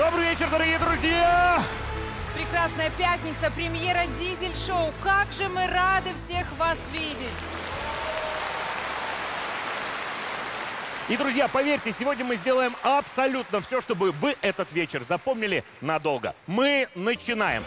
Добрый вечер, дорогие друзья! Прекрасная пятница, премьера Дизель-шоу. Как же мы рады всех вас видеть! И, друзья, поверьте, сегодня мы сделаем абсолютно все, чтобы вы этот вечер запомнили надолго. Мы начинаем.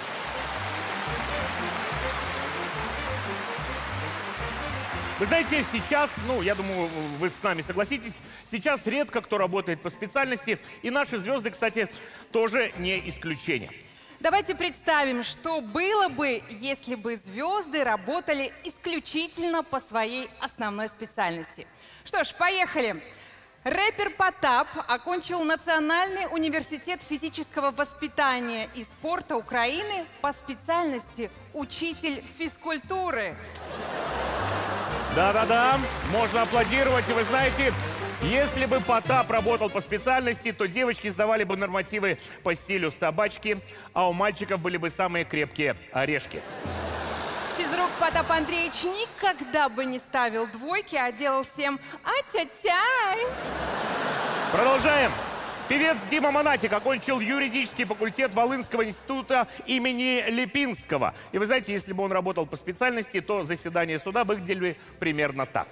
Вы знаете, сейчас, я думаю, вы с нами согласитесь, сейчас редко кто работает по специальности, и наши звезды, кстати, тоже не исключение. Давайте представим, что было бы, если бы звезды работали исключительно по своей основной специальности. Что ж, поехали. Рэпер Потап окончил Национальный университет физического воспитания и спорта Украины по специальности учитель физкультуры. Да-да-да, можно аплодировать. И вы знаете, если бы Потап работал по специальности, то девочки сдавали бы нормативы по стилю собачки, а у мальчиков были бы самые крепкие орешки. Физрук Потап Андреевич никогда бы не ставил двойки, а делал всем «а-тя-тяй». Продолжаем. Певец Дима Монатик окончил юридический факультет Волынского института имени Липинского. И вы знаете, если бы он работал по специальности, то заседания суда выглядели примерно так.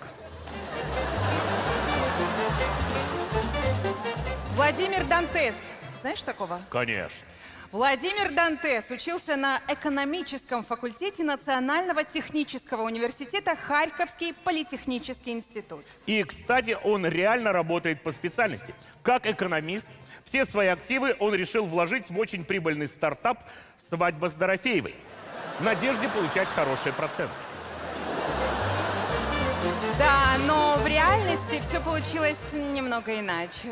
Владимир Дантес. Знаешь такого? Конечно. Владимир Дантес учился на экономическом факультете Национального технического университета Харьковский политехнический институт. И, кстати, он реально работает по специальности. Как экономист, все свои активы он решил вложить в очень прибыльный стартап «Свадьба с Дорофеевой» в надежде получать хорошие проценты. Да, но в реальности все получилось немного иначе.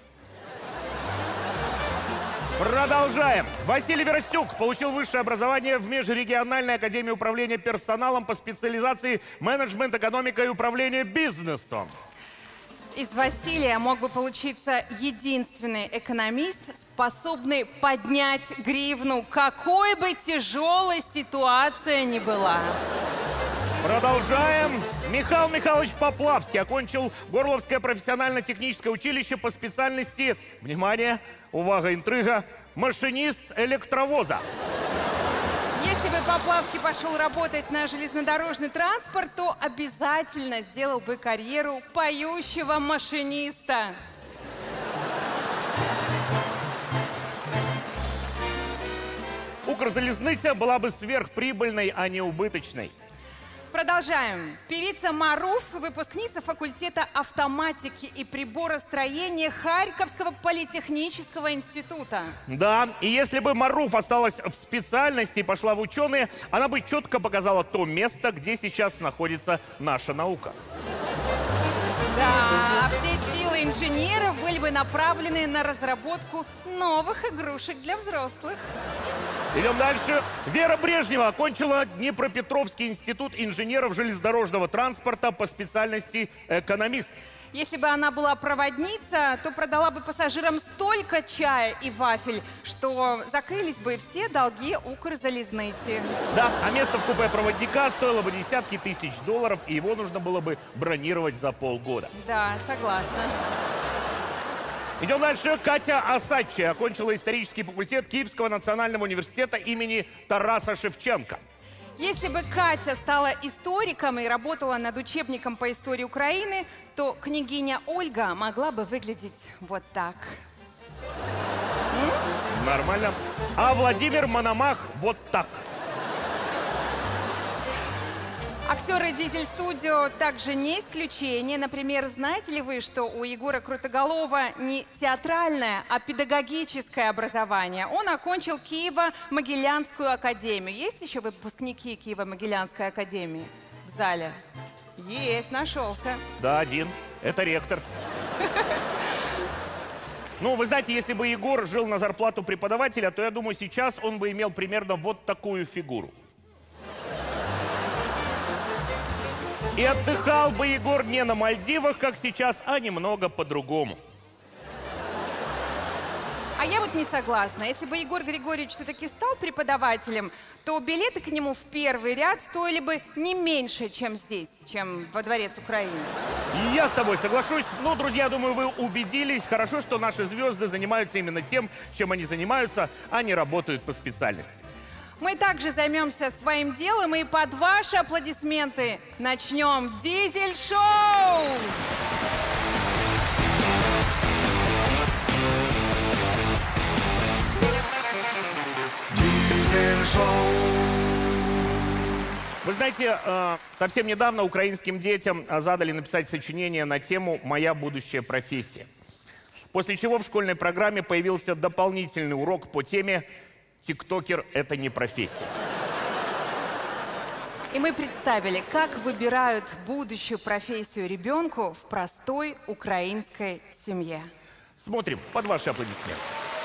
Продолжаем. Василий Веростюк получил высшее образование в Межрегиональной академии управления персоналом по специализации менеджмент, экономика и управление бизнесом. Из Василия мог бы получиться единственный экономист, способный поднять гривну, какой бы тяжелой ситуация ни была. Продолжаем. Михаил Михайлович Поплавский окончил Горловское профессионально-техническое училище по специальности, внимание, увага, интрига, машинист электровоза. Если бы Поплавский пошел работать на железнодорожный транспорт, то обязательно сделал бы карьеру поющего машиниста. Укрзалезница была бы сверхприбыльной, а не убыточной. Продолжаем. Певица Маруф, выпускница факультета автоматики и приборостроения Харьковского политехнического института. Да, и если бы Маруф осталась в специальности и пошла в ученые, она бы четко показала то место, где сейчас находится наша наука. Да, а все силы инженеров были бы направлены на разработку новых игрушек для взрослых. Идем дальше. Вера Брежнева окончила Днепропетровский институт инженеров железнодорожного транспорта по специальности экономист. Если бы она была проводница, то продала бы пассажирам столько чая и вафель, что закрылись бы все долги Укрзалезницы. Да, а место в купе проводника стоило бы десятки тысяч долларов, и его нужно было бы бронировать за полгода. Да, согласна. Идем дальше. Катя Осадчи окончила исторический факультет Киевского национального университета имени Тараса Шевченко. Если бы Катя стала историком и работала над учебником по истории Украины, то княгиня Ольга могла бы выглядеть вот так. Нормально. А Владимир Мономах вот так. Актеры Дизель-студио также не исключение. Например, знаете ли вы, что у Егора Крутоголова не театральное, а педагогическое образование? Он окончил Киево-Могилянскую академию. Есть еще выпускники Киево-Могилянской академии в зале? Есть, нашелся. Да, один. Это ректор. Ну, вы знаете, если бы Егор жил на зарплату преподавателя, то, я думаю, сейчас он бы имел примерно вот такую фигуру. И отдыхал бы Егор не на Мальдивах, как сейчас, а немного по-другому. А я вот не согласна. Если бы Егор Григорьевич все-таки стал преподавателем, то билеты к нему в первый ряд стоили бы не меньше, чем здесь, чем во Дворец Украины. И я с тобой соглашусь. Ну, друзья, думаю, вы убедились. Хорошо, что наши звезды занимаются именно тем, чем они занимаются, а не работают по специальности. Мы также займемся своим делом и под ваши аплодисменты начнем дизель-шоу! Вы знаете, совсем недавно украинским детям задали написать сочинение на тему «Моя будущая профессия». После чего в школьной программе появился дополнительный урок по теме «Тиктокер – это не профессия». И мы представили, как выбирают будущую профессию ребенку в простой украинской семье. Смотрим под ваши аплодисменты.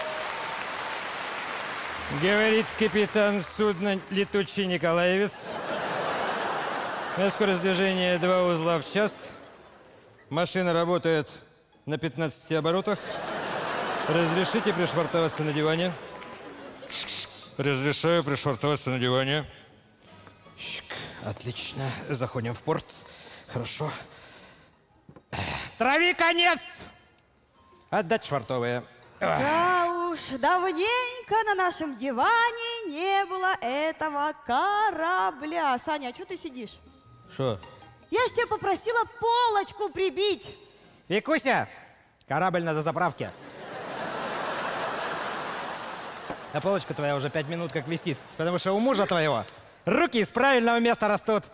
Говорит капитан судна «Летучий Николаевец». Скорость движения 2 узла в час. Машина работает на 15 оборотах. Разрешите пришвартоваться на диване? Разрешаю пришвартоваться на диване. Отлично. Заходим в порт. Хорошо. Трави конец! Отдать швартовые. Да уж, давненько на нашем диване не было этого корабля. Саня, а что ты сидишь? Что? Я ж тебя попросила полочку прибить. Викуся, корабль на дозаправке. А полочка твоя уже 5 минут как висит, потому что у мужа твоего руки из правильного места растут.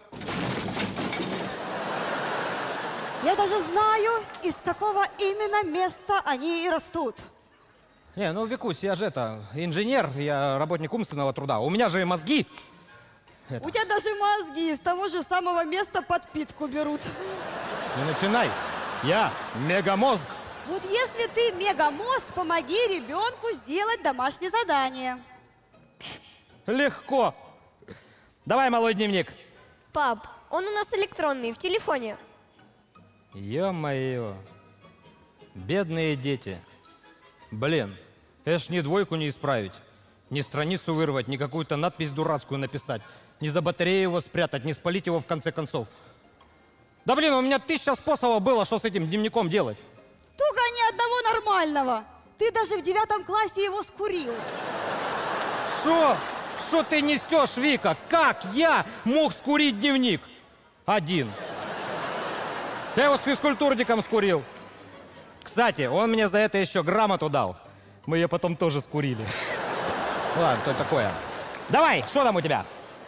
Я даже знаю, из какого именно места они и растут. Не, ну, Викусь, я же инженер, я работник умственного труда. У меня же и мозги. У тебя даже мозги из того же самого места подпитку берут. Не начинай. Я мегамозг. Вот если ты мегамозг, помоги ребенку сделать домашнее задание. Легко. Давай, малой дневник. Пап, он у нас электронный, в телефоне. Ё-моё. Бедные дети. Блин, это ж ни двойку не исправить, ни страницу вырвать, ни какую-то надпись дурацкую написать, ни за батарею его спрятать, ни спалить его в конце концов. Да блин, у меня 1000 способов было, что с этим дневником делать. Только ни одного нормального. Ты даже в 9 классе его скурил. Что? Что ты несешь, Вика? Как я мог скурить дневник? Один. Я его с физкультурником скурил. Кстати, он мне за это еще грамоту дал. Мы ее потом тоже скурили. Ладно, то такое. Давай, что там у тебя?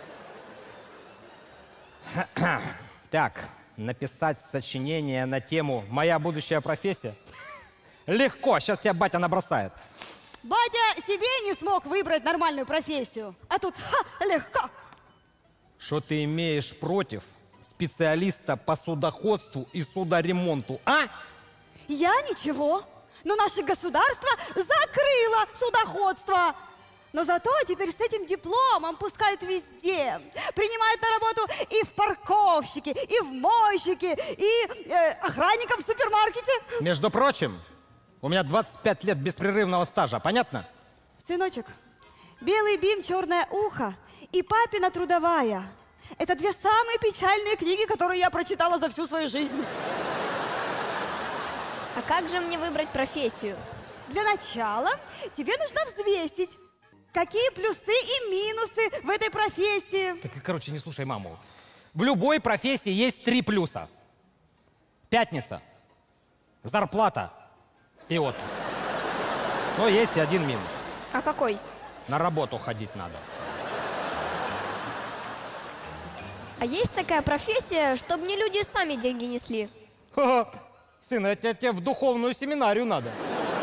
Так, написать сочинение на тему «Моя будущая профессия». Легко, сейчас тебя батя набросает. Батя себе не смог выбрать нормальную профессию. А тут легко. Что ты имеешь против специалиста по судоходству и судоремонту, а? Я ничего. Но наше государство закрыло судоходство. Но зато теперь с этим дипломом пускают везде. Принимают на работу и в парковщики, и в мойщики, и охранников в супермаркете. Между прочим, у меня 25 лет беспрерывного стажа, понятно? Сыночек, «Белый бим, черное ухо» и «Папина трудовая» — это 2 самые печальные книги, которые я прочитала за всю свою жизнь. А как же мне выбрать профессию? Для начала тебе нужно взвесить, какие плюсы и минусы в этой профессии. Так, короче, не слушай маму. В любой профессии есть 3 плюса. Пятница, зарплата и отдых. Но есть и 1 минус. А какой? На работу ходить надо. А есть такая профессия, чтобы мне люди сами деньги несли? Ха-ха. Сын, это тебе в духовную семинарию надо.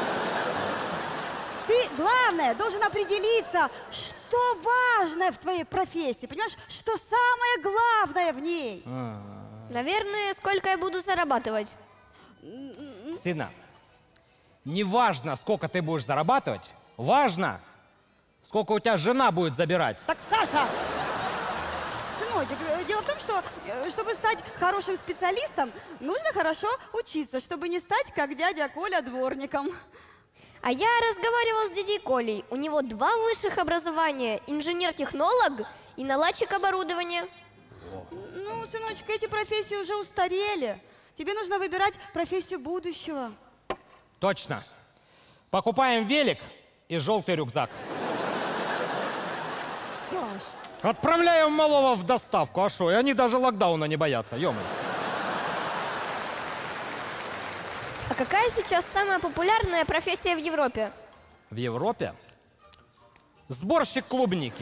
Ты, главное, должен определиться, что важное в твоей профессии. Понимаешь, что самое главное в ней. Наверное, сколько я буду зарабатывать. Сына, не важно, сколько ты будешь зарабатывать, важно, сколько у тебя жена будет забирать. Так, Саша! Сыночек, дело в том, что, чтобы стать хорошим специалистом, нужно хорошо учиться, чтобы не стать, как дядя Коля, дворником. А я разговаривала с дядей Колей. У него 2 высших образования. Инженер-технолог и наладчик оборудования. Ну, сыночек, эти профессии уже устарели. Тебе нужно выбирать профессию будущего. Точно. Покупаем велик и желтый рюкзак. Саш. Отправляем малого в доставку. А что? И они даже локдауна не боятся. Ё-моё. А какая сейчас самая популярная профессия в Европе? В Европе? Сборщик клубники.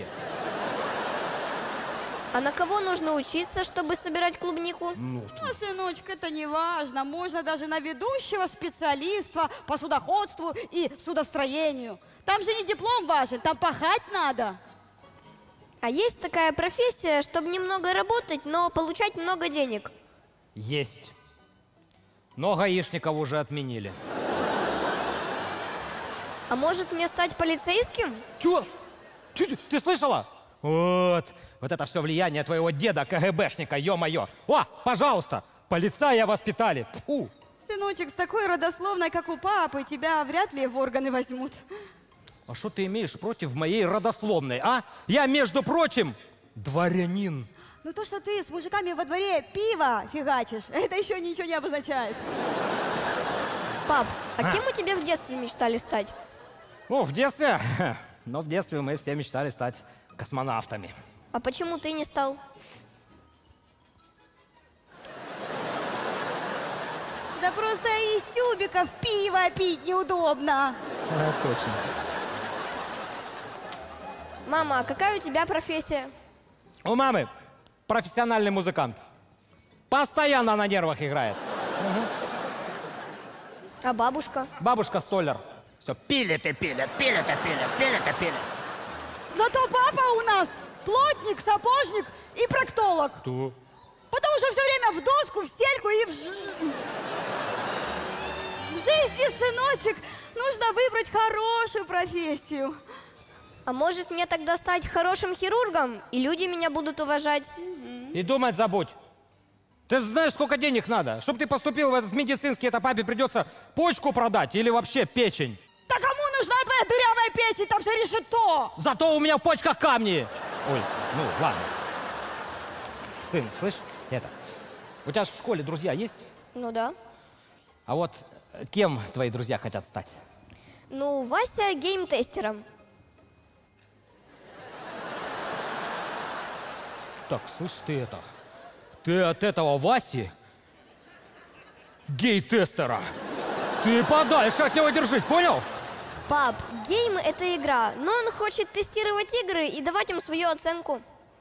А на кого нужно учиться, чтобы собирать клубнику? Ну, сыночек, это не важно. Можно даже на ведущего специалиста по судоходству и судостроению. Там же не диплом важен, там пахать надо. А есть такая профессия, чтобы немного работать, но получать много денег? Есть. Но гаишников уже отменили. А может мне стать полицейским? Чего? Ты слышала? Вот это все влияние твоего деда КГБшника, ё-моё. О, пожалуйста, полицая воспитали. Фу. Сыночек, с такой родословной, как у папы, тебя вряд ли в органы возьмут. А что ты имеешь против моей родословной, а? Я, между прочим, дворянин. Ну то, что ты с мужиками во дворе пиво фигачишь, это еще ничего не обозначает. Пап, а кем у тебя в детстве мечтали стать? Ну, в детстве, но в детстве мы все мечтали стать космонавтами. А почему ты не стал? Да просто из тюбиков пиво пить неудобно. Точно. Мама, а какая у тебя профессия? У мамы профессиональный музыкант. Постоянно на нервах играет. А бабушка? Бабушка столер. Все пилит и пилит, пилит и пилит, пилит и пилит. Зато папа у нас плотник, сапожник и проктолог. Кто? Потому что все время в доску, в стельку и в жизни, сыночек, нужно выбрать хорошую профессию. А может мне тогда стать хорошим хирургом, и люди меня будут уважать? И думать забудь. Ты знаешь, сколько денег надо? Чтобы ты поступил в этот медицинский, это папе придется почку продать или вообще печень. Да кому нужна твоя дырявая печень? Там же решето. Зато у меня в почках камни. Ой, ну ладно. Сын, слышь, у тебя же в школе друзья есть? Ну да. А вот кем твои друзья хотят стать? Ну, Вася гейм-тестером. Так, слышь, ты от этого Васи гей-тестера. Ты подальше от него держись, понял? Пап, гейм — это игра, но он хочет тестировать игры и давать им свою оценку.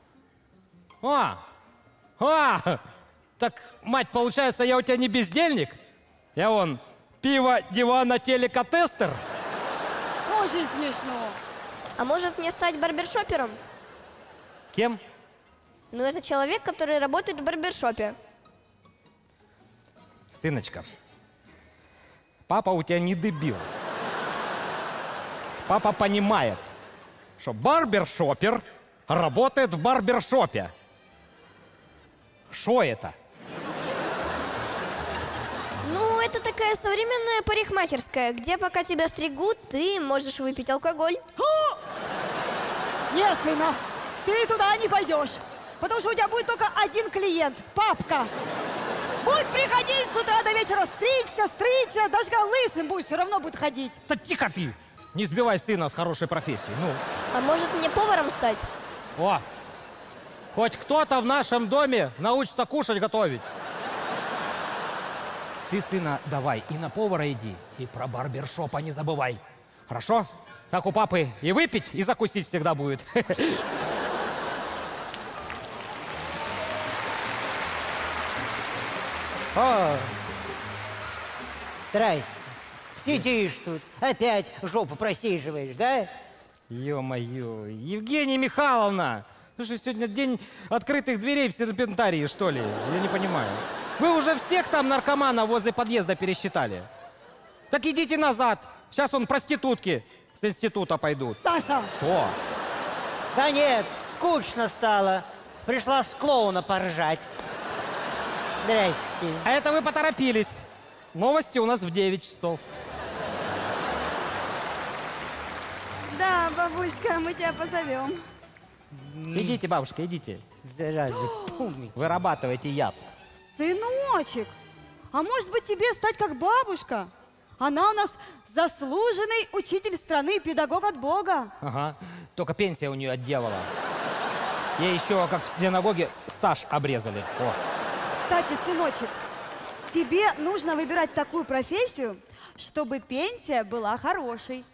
Так, мать, получается, я у тебя не бездельник? Я вон пиво, дивана, телека, тестер. Очень смешно. А может мне стать барбершопером? Кем? Ну, это человек, который работает в барбершопе. Сыночка, папа у тебя не дебил. Папа понимает, что барбершопер работает в барбершопе. Что это? Ну, это такая современная парикмахерская, где пока тебя стригут, ты можешь выпить алкоголь. Нет, сына, ты туда не пойдешь. Потому что у тебя будет только один клиент – папка. Будь приходить с утра до вечера, стричься, даже когда лысым будешь, все равно будет ходить. Да тихо ты! Не сбивай сына с хорошей профессией. Ну. А может мне поваром стать? О! Хоть кто-то в нашем доме научится кушать готовить. Ты, сына, давай и на повара иди, и про барбершопа не забывай. Хорошо? Так у папы и выпить, и закусить всегда будет. О, здрасте. Сидишь тут, опять жопу просиживаешь, да? Ё-моё, Евгения Михайловна! Ну что, сегодня день открытых дверей в серпентарии, что ли? Я не понимаю. Вы уже всех там наркоманов возле подъезда пересчитали? Так идите назад. Сейчас он проститутки с института пойдут. Саша! Что? Да нет, скучно стало. Пришла с клоуна поржать. Здрасте. А это вы поторопились. Новости у нас в 9 часов. Да, бабулечка, мы тебя позовем. Идите, бабушка, идите. Зараза, помни. Вырабатывайте яд. Сыночек, а может быть тебе стать как бабушка? Она у нас заслуженный учитель страны, педагог от Бога. Ага. Только пенсия у нее от дьявола. Ей еще, как в синагоге, стаж обрезали. О. Кстати, сыночек, тебе нужно выбирать такую профессию, чтобы пенсия была хорошей.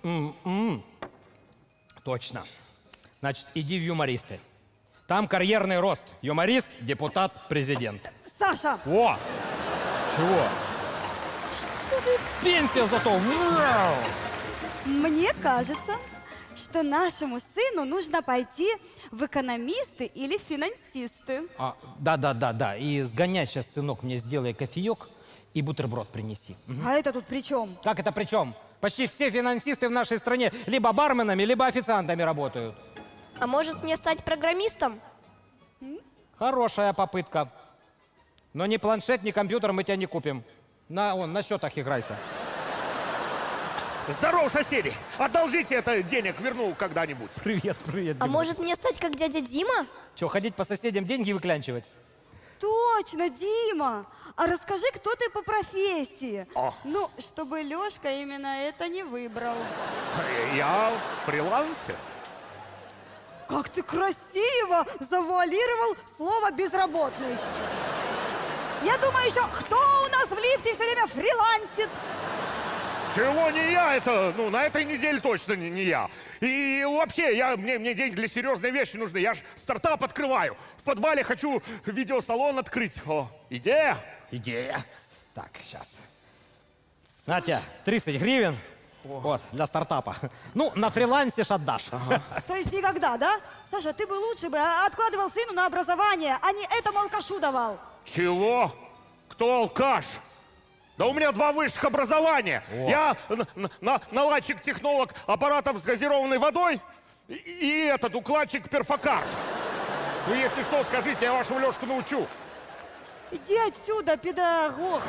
Точно. Значит, иди в юмористы. Там карьерный рост. Юморист, депутат, президент. Саша! О! Чего? Что ты? Пенсия зато! Вау! Мне кажется, что нашему сыну нужно пойти в экономисты или финансисты. Да. И сгоняй сейчас, сынок, мне сделай кофеек и бутерброд принеси. А это тут при чем? Как это при чем? Почти все финансисты в нашей стране либо барменами, либо официантами работают. А может мне стать программистом? Хорошая попытка. Но ни планшет, ни компьютер мы тебя не купим. На счетах играйся. Здорово, соседи! Одолжите это денег, верну когда-нибудь. Привет. А может мне стать как дядя Дима? Че, ходить по соседям деньги выклянчивать? Точно, Дима! А расскажи, кто ты по профессии? О. Ну, чтобы Лешка именно это не выбрал. Я фрилансер. Как ты красиво завуалировал слово «безработный». Я думаю еще, кто у нас в лифте все время фрилансит? Чего не я? Это, на этой неделе точно не я. И вообще, мне деньги для серьезной вещи нужны. Я же стартап открываю. В подвале хочу видеосалон открыть. О, идея? Идея. Так, сейчас. На тебе 30 гривен. Вот, для стартапа. Ну, на фрилансе ж отдашь. То есть никогда, да? Саша, ты бы лучше бы откладывал сыну на образование, а не этому алкашу давал. Чего? Кто алкаш? Да у меня 2 высших образования. О. Я наладчик-технолог аппаратов с газированной водой и этот укладчик перфокарт. Ну, если что, скажите, я вашего Лешку научу. Иди отсюда, педагог.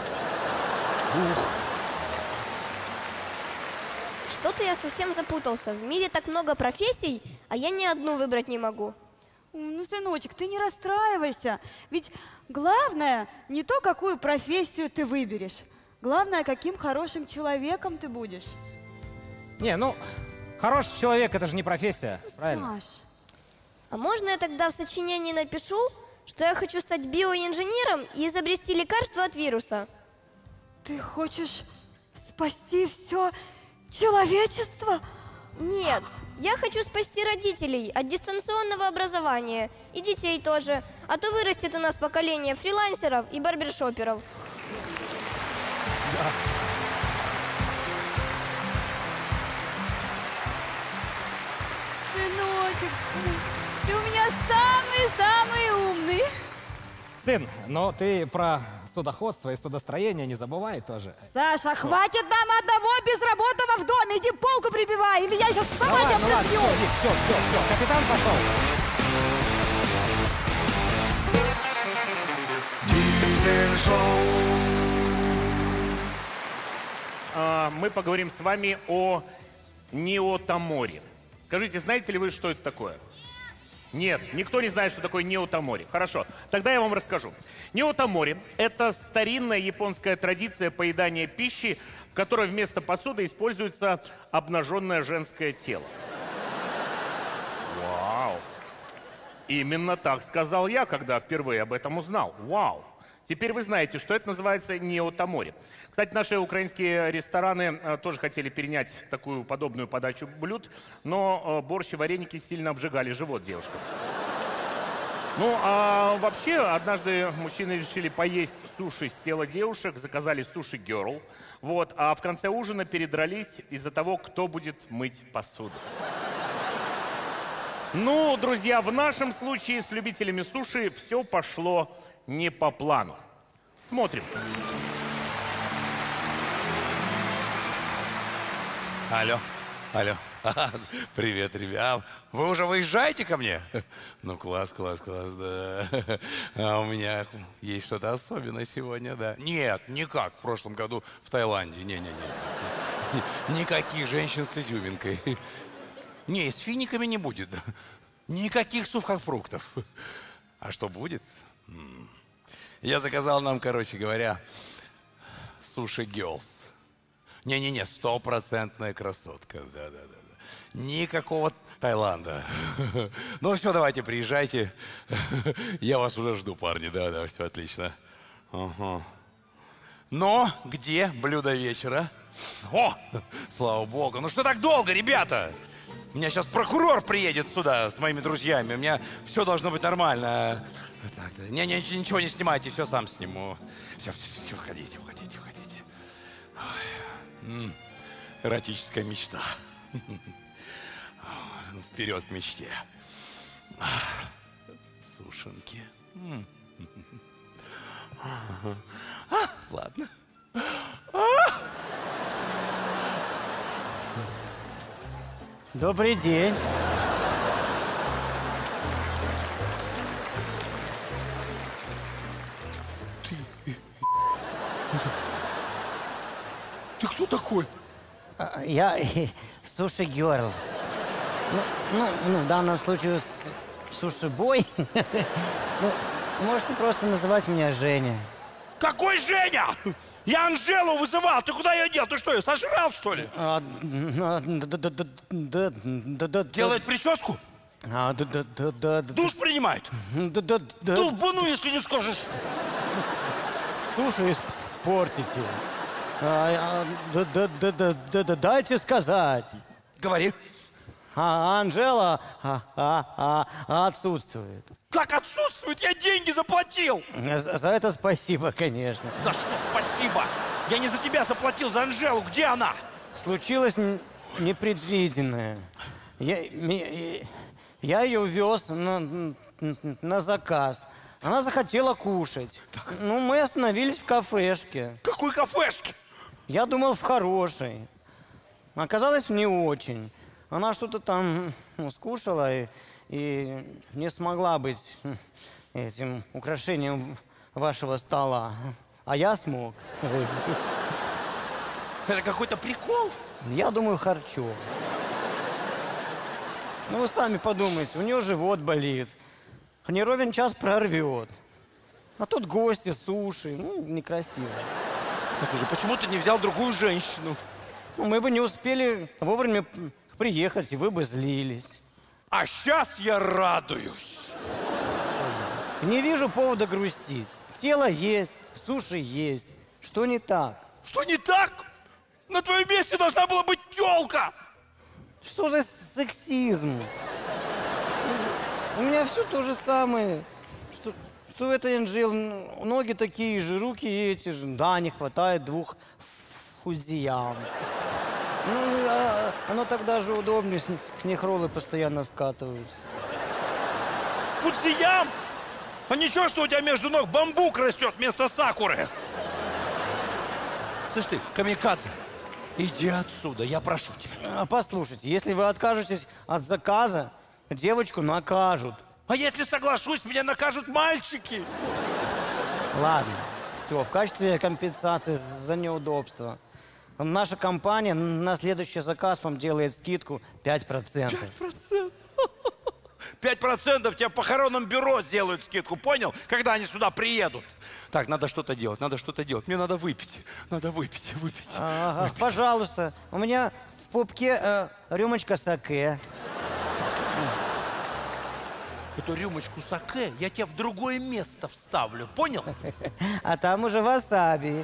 Что-то я совсем запутался. В мире так много профессий, а я ни одну выбрать не могу. Ну, сыночек, ты не расстраивайся. Ведь главное не то, какую профессию ты выберешь. Главное, каким хорошим человеком ты будешь. Не, хороший человек — это же не профессия, правильно? Саш. А можно я тогда в сочинении напишу, что я хочу стать биоинженером и изобрести лекарство от вируса? Ты хочешь спасти все человечество? Нет, я хочу спасти родителей от дистанционного образования и детей тоже, а то вырастет у нас поколение фрилансеров и барбершоперов. Сыночек, ты у меня самый-самый умный. Сын, но ты про судоходство и судостроение не забывай тоже. Саша, хватит нам одного безработного в доме. Иди полку прибивай, или я сейчас сама тебя прибью. Все, капитан пошел. Мы поговорим с вами о неотаморе. Скажите, знаете ли вы, что это такое? Нет, никто не знает, что такое неотамори. Хорошо, тогда я вам расскажу. Неотамори – это старинная японская традиция поедания пищи, в которой вместо посуды используется обнаженное женское тело. Вау! Именно так сказал я, когда впервые об этом узнал. Вау! Теперь вы знаете, что это называется неотамори. Кстати, наши украинские рестораны тоже хотели перенять такую подобную подачу блюд, но борщ и вареники сильно обжигали живот девушкам. Ну, а вообще, однажды мужчины решили поесть суши с тела девушек, заказали суши-герл, вот, а в конце ужина передрались из-за того, кто будет мыть посуду. Ну, друзья, в нашем случае с любителями суши все пошло не по плану. Смотрим. Алло. Привет, ребят. Вы уже выезжаете ко мне? Ну, класс, да. А у меня есть что-то особенное сегодня, да. Нет, никак. В прошлом году в Таиланде. Не. Никаких женщин с изюминкой. Не, с финиками не будет. Никаких сухофруктов. А что будет? Я заказал нам, короче говоря, суши герлс. Не-не-не, 100% красотка. Да-да-да. Никакого Таиланда. Ну все, давайте, приезжайте. Я вас уже жду, парни. Да-да, все отлично. Ага. Но где блюдо вечера? О, слава богу. Ну что так долго, ребята? У меня сейчас прокурор приедет сюда с моими друзьями. У меня все должно быть нормально. Так, ничего не снимайте, все сам сниму. Все, уходите. Ой. Эротическая мечта. Вперед к мечте. Сушенки. Ладно. Добрый день. Ты кто такой? Я суши герл. Ну, в данном случае суши-бой. Ну, можете просто называть меня Женя. Какой Женя? Я Анжелу вызывал. Ты куда ее дел? Ты что, ее сожрал, что ли? Делает прическу? Душ принимает? Долбану, если не скажешь. Суши испортите. Дайте сказать. Говори. Анжела отсутствует. Как отсутствует? Я деньги заплатил. За это спасибо, конечно. За что спасибо? Я не за тебя заплатил, за Анжелу. Где она? Случилось непредвиденное. Я ее вез на заказ. Она захотела кушать. Ну, мы остановились в кафешке. Какой кафешке? Я думал, в хорошей. Оказалось, не очень. Она что-то там скушала и не смогла быть этим украшением вашего стола. А я смог. Это какой-то прикол? Я думаю, харчо. Ну, вы сами подумайте, у нее живот болит. Не ровен час прорвет. А тут гости, суши. Ну, некрасиво. Слушай, почему ты не взял другую женщину? Ну, мы бы не успели вовремя приехать, и вы бы злились. А сейчас я радуюсь. Не вижу повода грустить. Тело есть, суши есть. Что не так? Что не так? На твоем месте должна была быть тёлка. Что за сексизм? У меня все то же самое. Что у этой Анжелы ноги такие же, руки эти же. Да, не хватает 2 фудзиян. Ну, оно тогда же удобнее, с них роллы постоянно скатываются. Фудзиям? А ничего, что у тебя между ног бамбук растет вместо сакуры? Слышь ты, камикадзе, иди отсюда, я прошу тебя. Послушайте, если вы откажетесь от заказа, девочку накажут. А если соглашусь, меня накажут мальчики. Ладно, все, в качестве компенсации за неудобство. Наша компания на следующий заказ вам делает скидку 5%. 5%? 5% тебе в похоронном бюро сделают скидку, понял? Когда они сюда приедут. Так, надо что-то делать, Мне надо выпить. Выпить. Ага, пожалуйста, у меня в пупке рюмочка саке. Эту рюмочку саке я тебе в другое место вставлю, понял? А там уже васаби.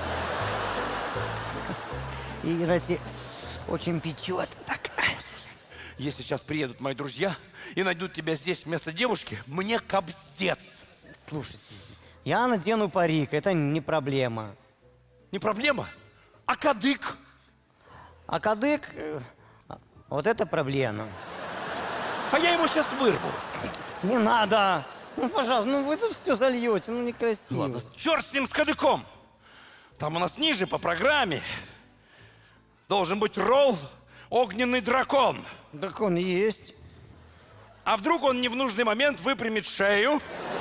И, знаете, очень печет. Так. Если сейчас приедут мои друзья и найдут тебя здесь вместо девушки, мне кобздец. Слушайте, я надену парик, это не проблема. Не проблема? А кадык? А кадык, вот это проблема. А я ему сейчас вырву. Не надо. Ну, пожалуйста, ну вы тут все зальете, ну некрасиво. Ладно, черт с ним, с кадыком. Там у нас ниже по программе должен быть ролл «Огненный дракон». Так он есть. А вдруг он не в нужный момент выпрямит шею?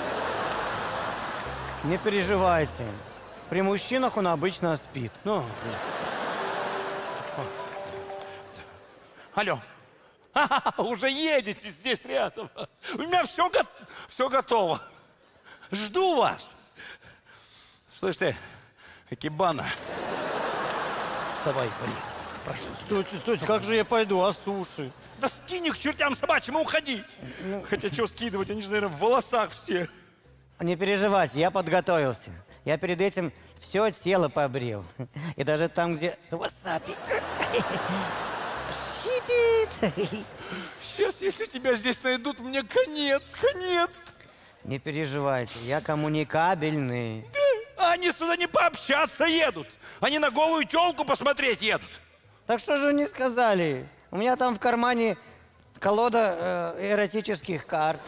Не переживайте. При мужчинах он обычно спит. Ну. Алло. Уже едете здесь рядом. У меня все готово. Жду вас. Слышь ты, Акибана, вставай, поехали. Прошу. Стойте, стойте, как же я пойду, а суши? Да скинь их к чертям собачьим и уходи. Хотя что скидывать, они же, наверное, в волосах все. Не переживайте, я подготовился. Я перед этим все тело побрил. И даже там, где васаби щипит. Сейчас, если тебя здесь найдут, мне конец. Не переживайте, я коммуникабельный. А они сюда не пообщаться едут. Они на голую телку посмотреть едут. Так что же вы не сказали? У меня там в кармане колода эротических карт.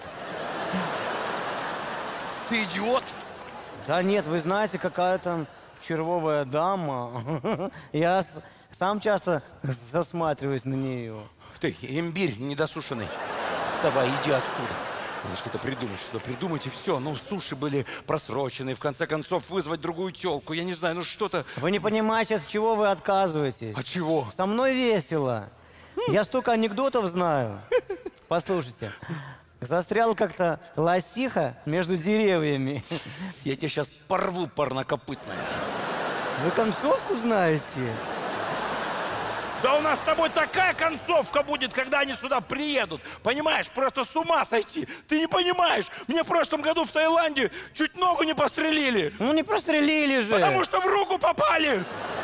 Ты идиот? Да нет, вы знаете, какая там червовая дама. Я сам часто засматриваюсь на нее. Ты, имбирь недосушенный. Давай, иди отсюда. Надо что-то придумать, и все. Ну, суши были просрочены, в конце концов вызвать другую телку. Я не знаю, ну что-то... Вы не понимаете, от чего вы отказываетесь. От чего? Со мной весело. Я столько анекдотов знаю. Послушайте. Застрял как-то лосиха между деревьями. Я тебя сейчас порву, парнокопытная. Вы концовку знаете? Да у нас с тобой такая концовка будет, когда они сюда приедут. Понимаешь, просто с ума сойти. Ты не понимаешь, мне в прошлом году в Таиланде чуть ногу не пострелили. Ну не прострелили же. Потому что в руку попали.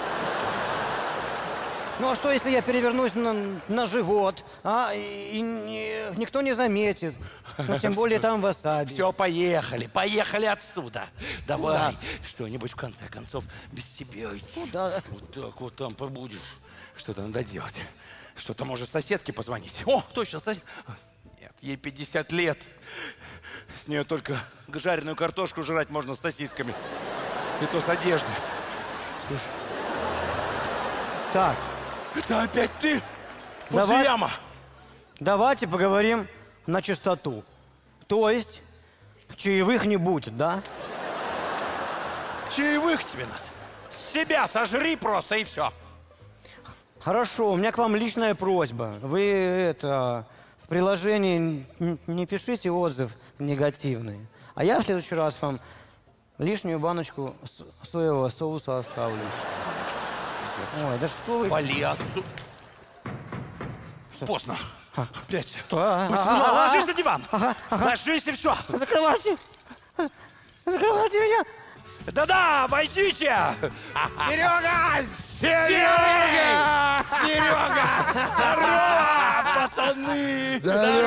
Ну а что, если я перевернусь на живот, никто не заметит? Ну, тем более там васаби. Все, поехали отсюда. Давай, что-нибудь в конце концов без тебя. Ну, да. Вот так вот там побудешь. Что-то надо делать. Что-то может соседке позвонить. О, точно, Нет, ей 50 лет. С нее только жареную картошку жрать можно с сосисками. И то с одеждой. Так. Это опять ты? Давай. Фудзияма. Давайте поговорим на чистоту. То есть, чаевых не будет, да? Чаевых тебе надо. Себя сожри просто и все. Хорошо, у меня к вам личная просьба. Вы в приложении не пишите отзыв негативный. А я в следующий раз вам лишнюю баночку соевого соуса оставлю. Ой, да что вы... Вали отсюда. Поздно. Прячься. Что? Быстро, ложись на диван. Ложись и все. Закрывайте. Закрывайте меня. Да-да, войдите. Серега! Здорово, пацаны.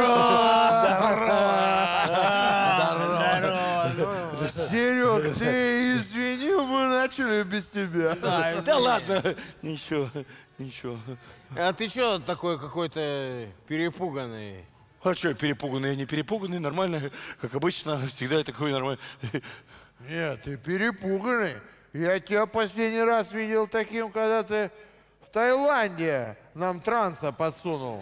Серег, ты извини, мы начали без тебя. Да ладно, ничего. А ты что такой какой-то перепуганный? А что, перепуганный? Я не перепуганный, нормально, как обычно, всегда такой нормальный. Нет, ты перепуганный. Я тебя последний раз видел таким, когда ты в Таиланде нам транса подсунул.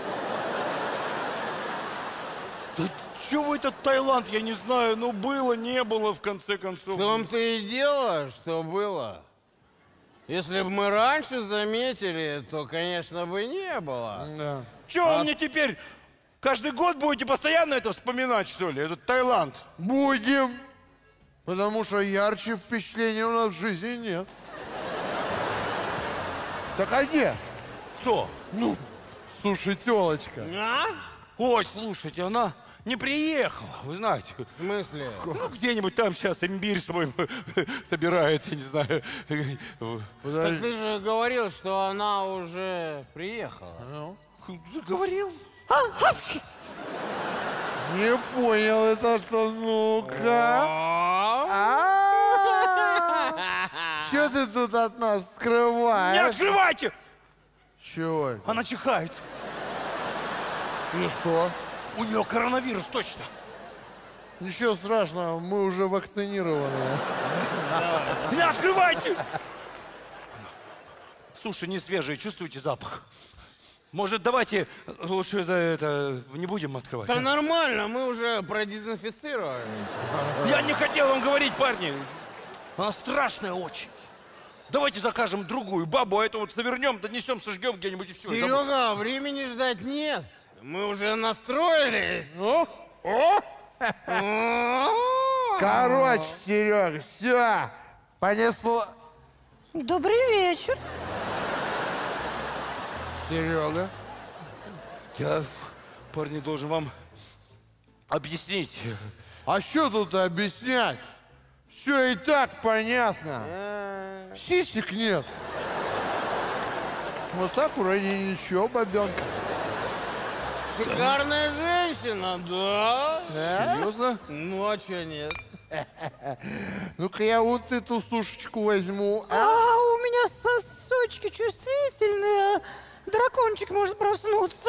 Да чего этот Таиланд, я не знаю, ну было, не было, в конце концов. В том-то и дело, что было. Если бы мы раньше заметили, то, конечно, бы не было. Да. Чего вы мне теперь каждый год будете постоянно это вспоминать, что ли, этот Таиланд? Будем. Потому что ярче впечатления у нас в жизни нет. Так а где? Кто? Ну, суши-телочка. А? Ой, слушайте, она не приехала, вы знаете. В смысле? Ну, где-нибудь там сейчас имбирь свой собирает, я не знаю. Так ты же говорил, что она уже приехала. Ну? Говорил. Не понял это, что ну-ка. Что ты тут от нас Не скрываешь? открывайте! Чего это? Она чихает. И что? У нее коронавирус, точно. Ничего страшного, мы уже вакцинированы. Не открывайте! Суши не свежие, чувствуете запах? Может, давайте лучше это не будем открывать? Да а? нормально, мы уже продезинфицировали. Я не хотел вам говорить, парни. Она страшная очень. Давайте закажем другую бабу, а эту вот завернем, донесем, сожгем где-нибудь и все. Серега, времени ждать нет. Мы уже настроились. Ну? Короче, Серега, все, понесло. Добрый вечер. Серега. Я, парни, должен вам объяснить. А что тут объяснять? Все и так понятно. Сисек нет. Вот так вроде ничего, бабенка. Шикарная женщина, да? Серьезно? Ну, а чё нет? Ну-ка я вот эту сушечку возьму. А у меня сосочки чувствительные. Дракончик может проснуться.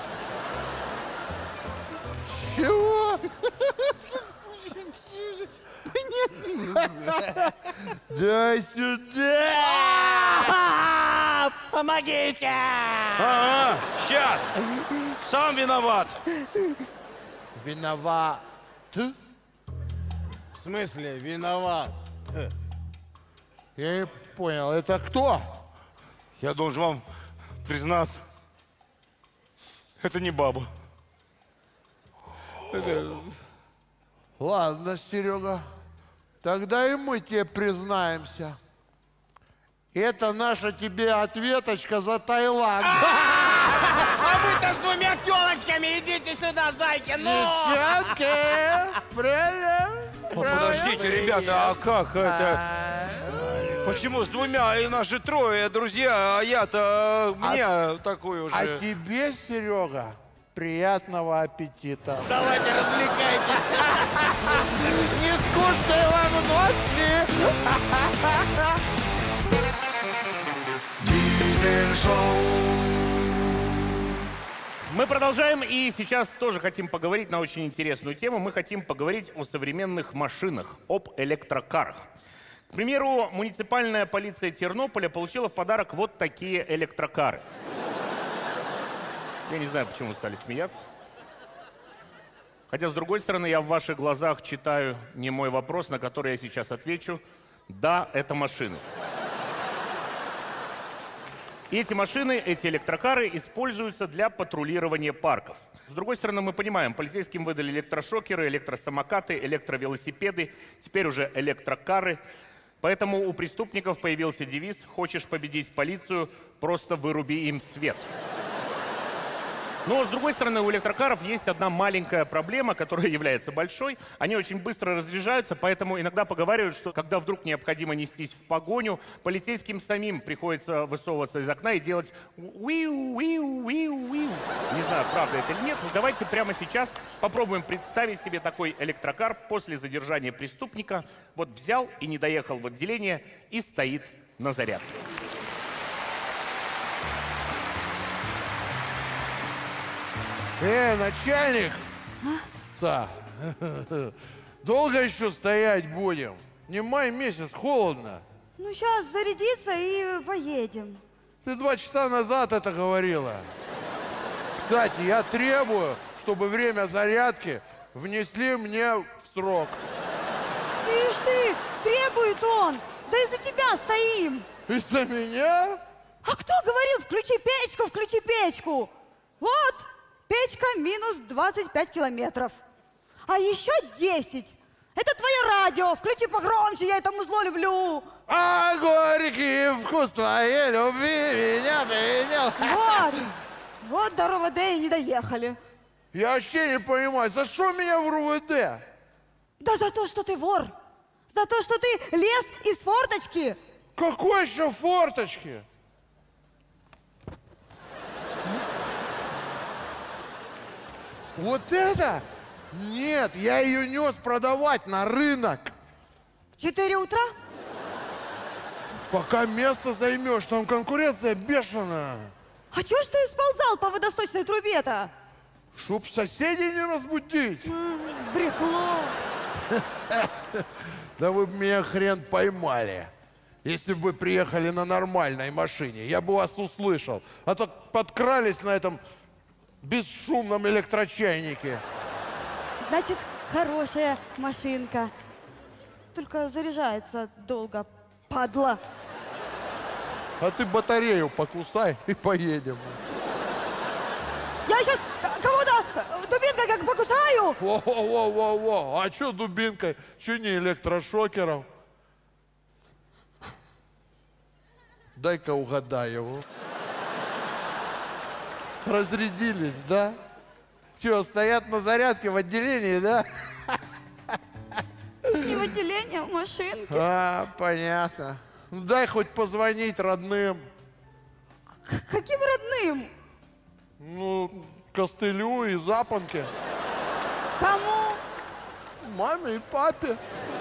Чего? Дай сюда! Помогите! Ага, сейчас. Сам виноват. Виноват. Ты? В смысле, виноват? Я не понял, это кто? Я должен вам признаться. Это не баба. Ладно, Серега, тогда и мы тебе признаемся. Это наша тебе ответочка за Таиланд. А вы-то с двумя тёлочками, идите сюда, зайки, ну! Девчонки, привет! Подождите, ребята, а как это? Почему с двумя и наши трое друзья, а я-то мне такой уже... А тебе, Серега, приятного аппетита. Давайте развлекайтесь. Не скучной вам ночи! Мы продолжаем и сейчас тоже хотим поговорить на очень интересную тему. Мы хотим поговорить о современных машинах, об электрокарах. К примеру, муниципальная полиция Тернополя получила в подарок вот такие электрокары. Я не знаю, почему вы стали смеяться. Хотя, с другой стороны, я в ваших глазах читаю немой вопрос, на который я сейчас отвечу. Да, это машины. И эти машины, эти электрокары используются для патрулирования парков. С другой стороны, мы понимаем, полицейским выдали электрошокеры, электросамокаты, электровелосипеды, теперь уже электрокары. Поэтому у преступников появился девиз «Хочешь победить полицию, просто выруби им свет». Но, с другой стороны, у электрокаров есть одна маленькая проблема, которая является большой. Они очень быстро разряжаются, поэтому иногда поговаривают, что когда вдруг необходимо нестись в погоню, полицейским самим приходится высовываться из окна и делать уиу-уиу-уиу-уиу. Не знаю, правда это или нет, но давайте прямо сейчас попробуем представить себе такой электрокар после задержания преступника. Вот взял и не доехал в отделение и стоит на зарядке. Начальник! Долго еще стоять будем? Не май месяц, холодно. Ну, сейчас зарядиться и поедем. Ты 2 часа назад это говорила. Кстати, я требую, чтобы время зарядки внесли мне в срок. Ишь ты, требует он. Да из-за тебя стоим. Из-за меня? А кто говорил, включи печку? Вот, печка минус 25 километров. А еще 10. Это твое радио. Включи погромче, я это музло люблю. А горький вкус твоей любви меня принял. Вот до РОВД и не доехали. Я вообще не понимаю, за что меня в РУВД? Да за то, что ты вор. За то, что ты лез из форточки. Какой еще форточки? Вот это? Нет, я ее нес продавать на рынок. В 4 утра? Пока место займешь, там конкуренция бешеная. А чего ж ты сползал по водосточной трубе-то? Чтоб соседей не разбудить. Брехло. Да вы бы меня хрен поймали. Если бы вы приехали на нормальной машине, я бы вас услышал. А то подкрались на этом бесшумном электрочайнике. Значит, хорошая машинка. Только заряжается долго, падла. А ты батарею покусай и поедем. Я сейчас... Кого говорю! Во-во-во-во-во! А что дубинкой? Что не электрошокером? Дай-ка угадаю. Разрядились, да? Что, стоят на зарядке в отделении, да? Не в отделении, а в машинке. А, понятно. Ну, дай хоть позвонить родным. Каким родным? Ну, костылю и запонке. Кому? Маме и папе.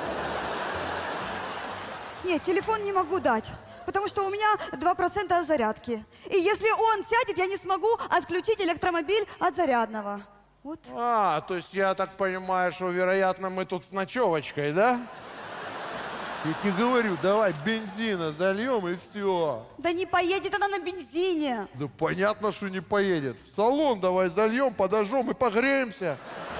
Нет, телефон не могу дать, потому что у меня 2% зарядки. И если он сядет, я не смогу отключить электромобиль от зарядного. Вот. А, то есть я так понимаю, что, вероятно, мы тут с ночевочкой, да? Я тебе говорю, давай бензина зальем и все. Да не поедет она на бензине. Да понятно, что не поедет. В салон давай зальем, подожжем и погреемся.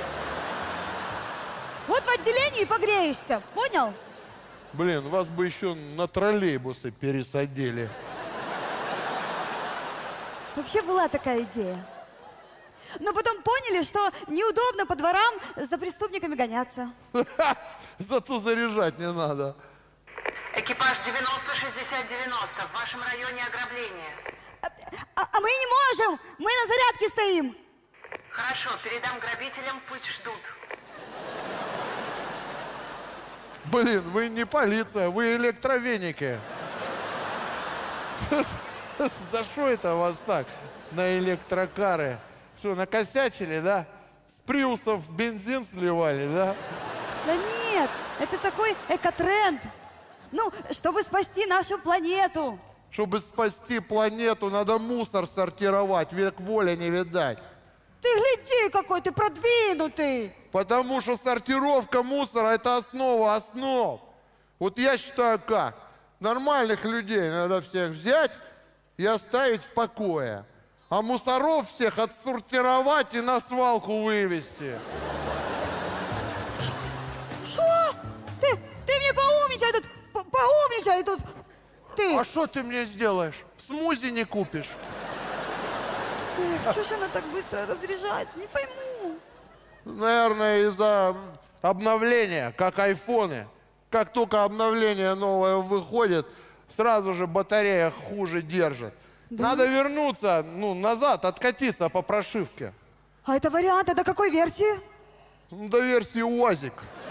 Вот в отделении погреешься, понял? Блин, вас бы еще на троллейбусы пересадили. Вообще была такая идея. Но потом поняли, что неудобно по дворам за преступниками гоняться. Зато заряжать не надо. Экипаж 90-60-90. В вашем районе ограбление. А мы не можем! Мы на зарядке стоим! Хорошо, передам грабителям, пусть ждут. Блин, вы не полиция, вы электровеники. За что это вас так на электрокары? Что, накосячили, да? С приусов бензин сливали, да? Да нет, это такой экотренд. Ну, чтобы спасти нашу планету. Чтобы спасти планету, надо мусор сортировать, век воли не видать. Ты гляди, какой ты продвинутый. Потому что сортировка мусора – это основа основ. Вот я считаю как? Нормальных людей надо всех взять и оставить в покое. А мусоров всех отсортировать и на свалку вывести. Что? Ты мне поумничай тут, поумничай тут. Ты. А что ты мне сделаешь? Смузи не купишь? Эх, что ж она так быстро разряжается, не пойму. Наверное, из-за обновления, как айфоны. Как только обновление новое выходит, сразу же батарея хуже держит. Да? Надо вернуться, назад, откатиться по прошивке. А это вариант, до какой версии? До версии УАЗик.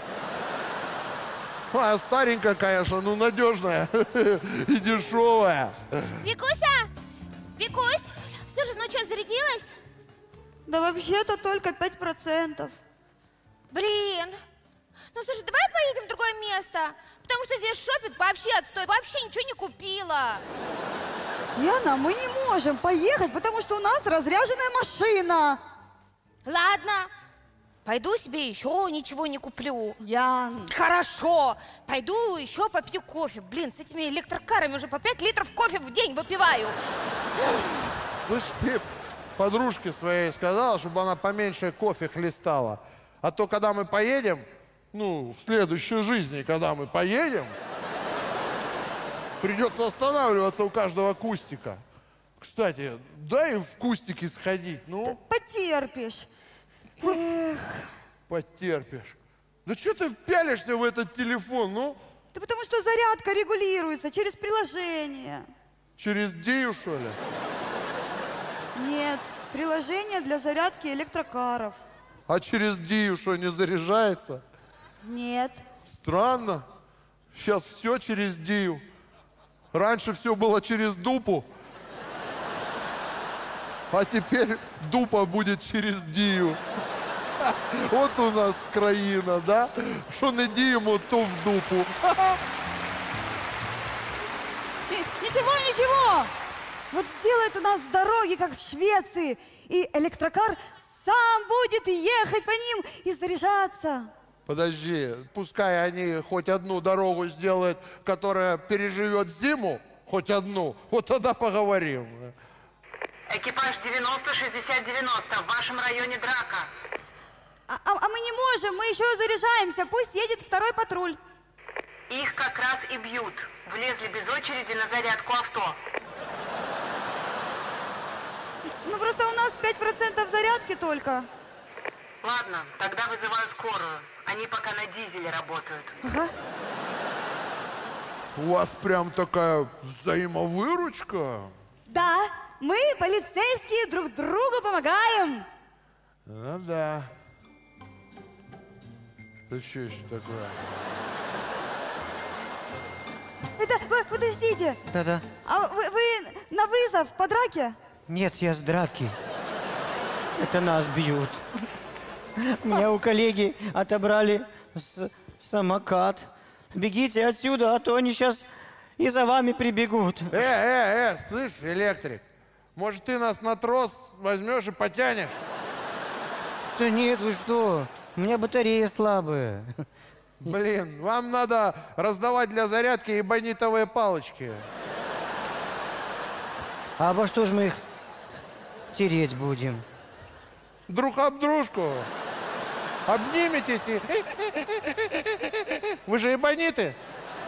А, старенькая, конечно, надежная и дешевая. Викуся! Викусь! Слушай, ну что, зарядилась? Да вообще-то только 5%. Блин! Ну слушай, давай поедем в другое место. Потому что здесь шопинг вообще отстой. Вообще ничего не купила. Яна, мы не можем поехать, потому что у нас разряженная машина. Ладно. Пойду себе еще ничего не куплю. Ян. Хорошо. Пойду еще попью кофе. Блин, с этими электрокарами уже по 5 литров кофе в день выпиваю. Слышь, ты подружке своей сказала, чтобы она поменьше кофе хлестала. А то, когда мы поедем, в следующей жизни, когда мы поедем, придется останавливаться у каждого кустика. Кстати, дай в кустики сходить, Ты потерпишь. Эх. Потерпишь. Да что ты пялишься в этот телефон, Да потому что зарядка регулируется через приложение. Через Дию, что ли? Нет, приложение для зарядки электрокаров. А через Дию что, не заряжается? Нет. Странно. Сейчас все через Дию. Раньше все было через Дупу. А теперь Дупа будет через Дию. Вот у нас краина, да? Что не Діємо, то в Дупу. Ничего. Вот сделает у нас дороги, как в Швеции, и электрокар сам будет ехать по ним и заряжаться. Подожди, пускай они хоть одну дорогу сделают, которая переживет зиму, хоть одну, вот тогда поговорим. Экипаж 90-60-90. В вашем районе драка. А мы не можем, мы еще заряжаемся. Пусть едет второй патруль. Их как раз и бьют. Влезли без очереди на зарядку авто. Просто у нас 5% зарядки только. Ладно, тогда вызываю скорую. Они пока на дизеле работают. Ага. У вас прям такая взаимовыручка. Да, мы, полицейские, друг другу помогаем. Ну да. Это что еще такое? Это, подождите. Да-да. А вы на вызов по драке? Нет, я с драки. Это нас бьют. Меня у коллеги отобрали самокат. Бегите отсюда, а то они сейчас и за вами прибегут. Слышь, электрик, может, ты нас на трос возьмешь и потянешь? Да нет, вы что? У меня батарея слабая. Блин, вам надо раздавать для зарядки эбонитовые палочки. А обо что же мы их тереть будем? Друг об дружку. Обниметесь и... Вы же эбониты?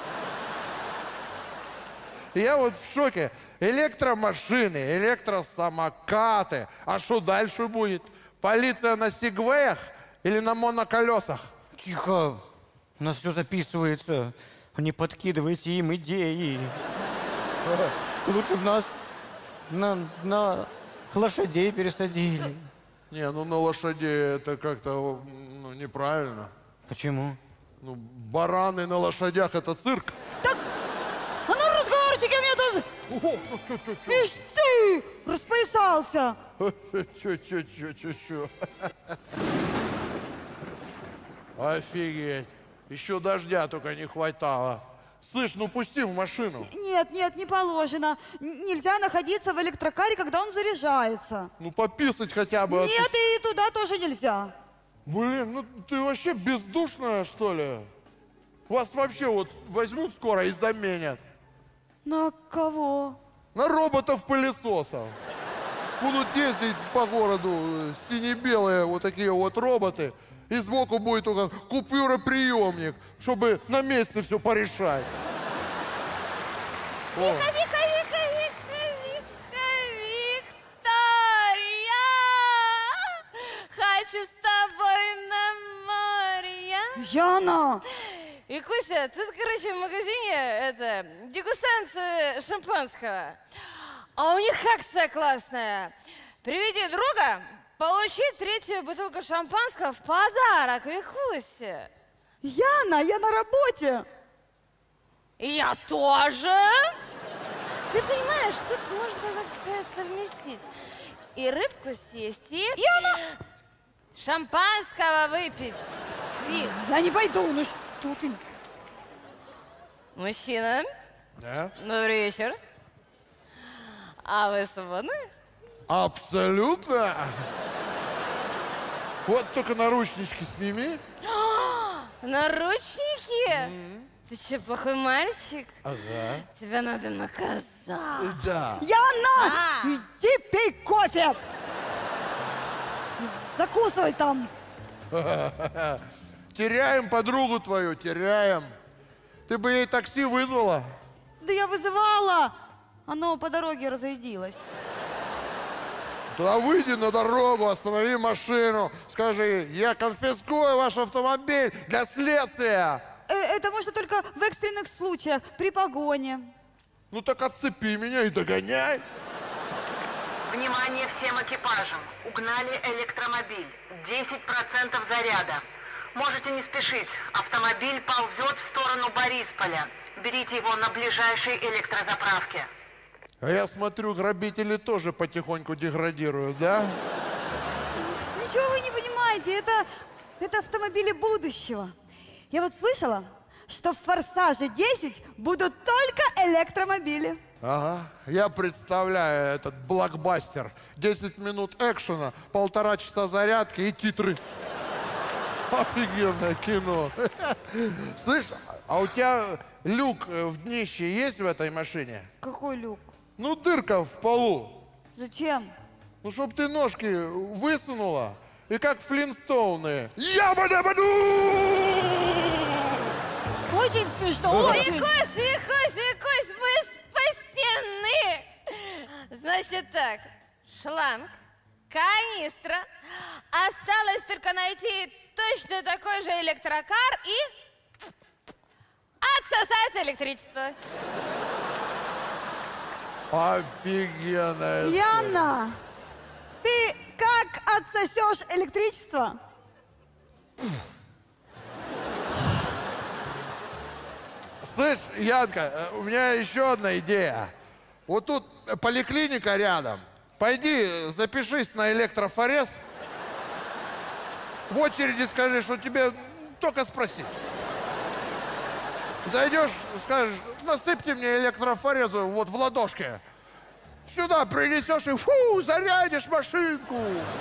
Я вот в шоке. Электромашины, электросамокаты. А что дальше будет? Полиция на сегвеях или на моноколесах? Тихо. У нас все записывается. Не подкидывайте им идеи. Лучше бы нас на лошадей пересадили. Не, ну на лошадей это как-то неправильно. Почему? Ну, бараны на лошадях это цирк. Так, а ну разговорчики мне тут... Ишь ты, распоясался. Чё. Офигеть. Еще дождя только не хватало. Слышь, ну пусти в машину. Нет, не положено. Нельзя находиться в электрокаре, когда он заряжается. Ну пописать хотя бы. Нет, и туда тоже нельзя. Блин, ну ты вообще бездушная, что ли? Вас вообще вот возьмут скоро и заменят. На кого? На роботов-пылесосов. Будут ездить по городу сине-белые вот такие вот роботы. И сбоку будет только купюроприемник, чтобы на месте все порешать. Вика, Виктория! Хочу с тобой на море. Яна! И, Костя, тут, короче, в магазине дегустация шампанского. А у них акция классная. Приведи друга, получи 3-ю бутылку шампанского в подарок, Викуся. Яна, я на работе. Я тоже. Ты понимаешь, тут можно, так сказать, совместить. И рыбку съесть, и... Яна! Шампанского выпить. Вик. Я не пойду, ну что ты... Мужчина. Да? Добрый вечер. А вы свободны? Абсолютно. Вот только наручнички сними. Наручники? Ты что, плохой мальчик? Ага. Тебя надо наказать. Да. Яна! Иди пей кофе! Закусывай там. Теряем подругу твою, теряем. Ты бы ей такси вызвала? Да я вызывала. Оно по дороге разрядилось. Тогда выйди на дорогу, останови машину. Скажи, я конфискую ваш автомобиль для следствия. Это можно только в экстренных случаях, при погоне. Ну так отцепи меня и догоняй. Внимание всем экипажам. Угнали электромобиль. 10% заряда. Можете не спешить. Автомобиль ползет в сторону Борисполя. Берите его на ближайшей электрозаправке. А я смотрю, грабители тоже потихоньку деградируют, да? Ничего вы не понимаете, это автомобили будущего. Я вот слышала, что в «Форсаже 10» будут только электромобили. Ага, я представляю этот блокбастер. 10 минут экшена, 1,5 часа зарядки и титры. Офигенное кино. Слышь, а у тебя люк в днище есть в этой машине? Какой люк? Ну, дырка в полу. Зачем? Ну, чтоб ты ножки высунула и как Флинстоуны. Ябада-баду! Очень смешно, очень. Викусь, мы спасены. Значит так, шланг, канистра, Осталось только найти точно такой же электрокар и отсосать электричество. Офигенно. Яна, ты как отсосешь электричество? Слышь, Янка, у меня еще одна идея. Вот тут поликлиника рядом. Пойди, запишись на электрофорез. В очереди скажи, что тебе только спросить. Зайдешь, скажешь, насыпьте мне электрофорезу вот в ладошке. Сюда принесешь и фу, зарядишь машинку.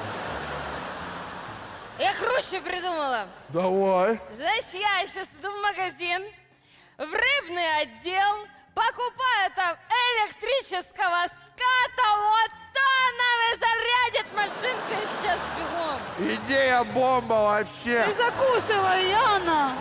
Я круче придумала. Давай. Значит, я сейчас иду в магазин, в рыбный отдел, покупаю там электрического ската, вот он и зарядит машинку, и сейчас бегом. Идея бомба вообще. Ты закусывай, Яна.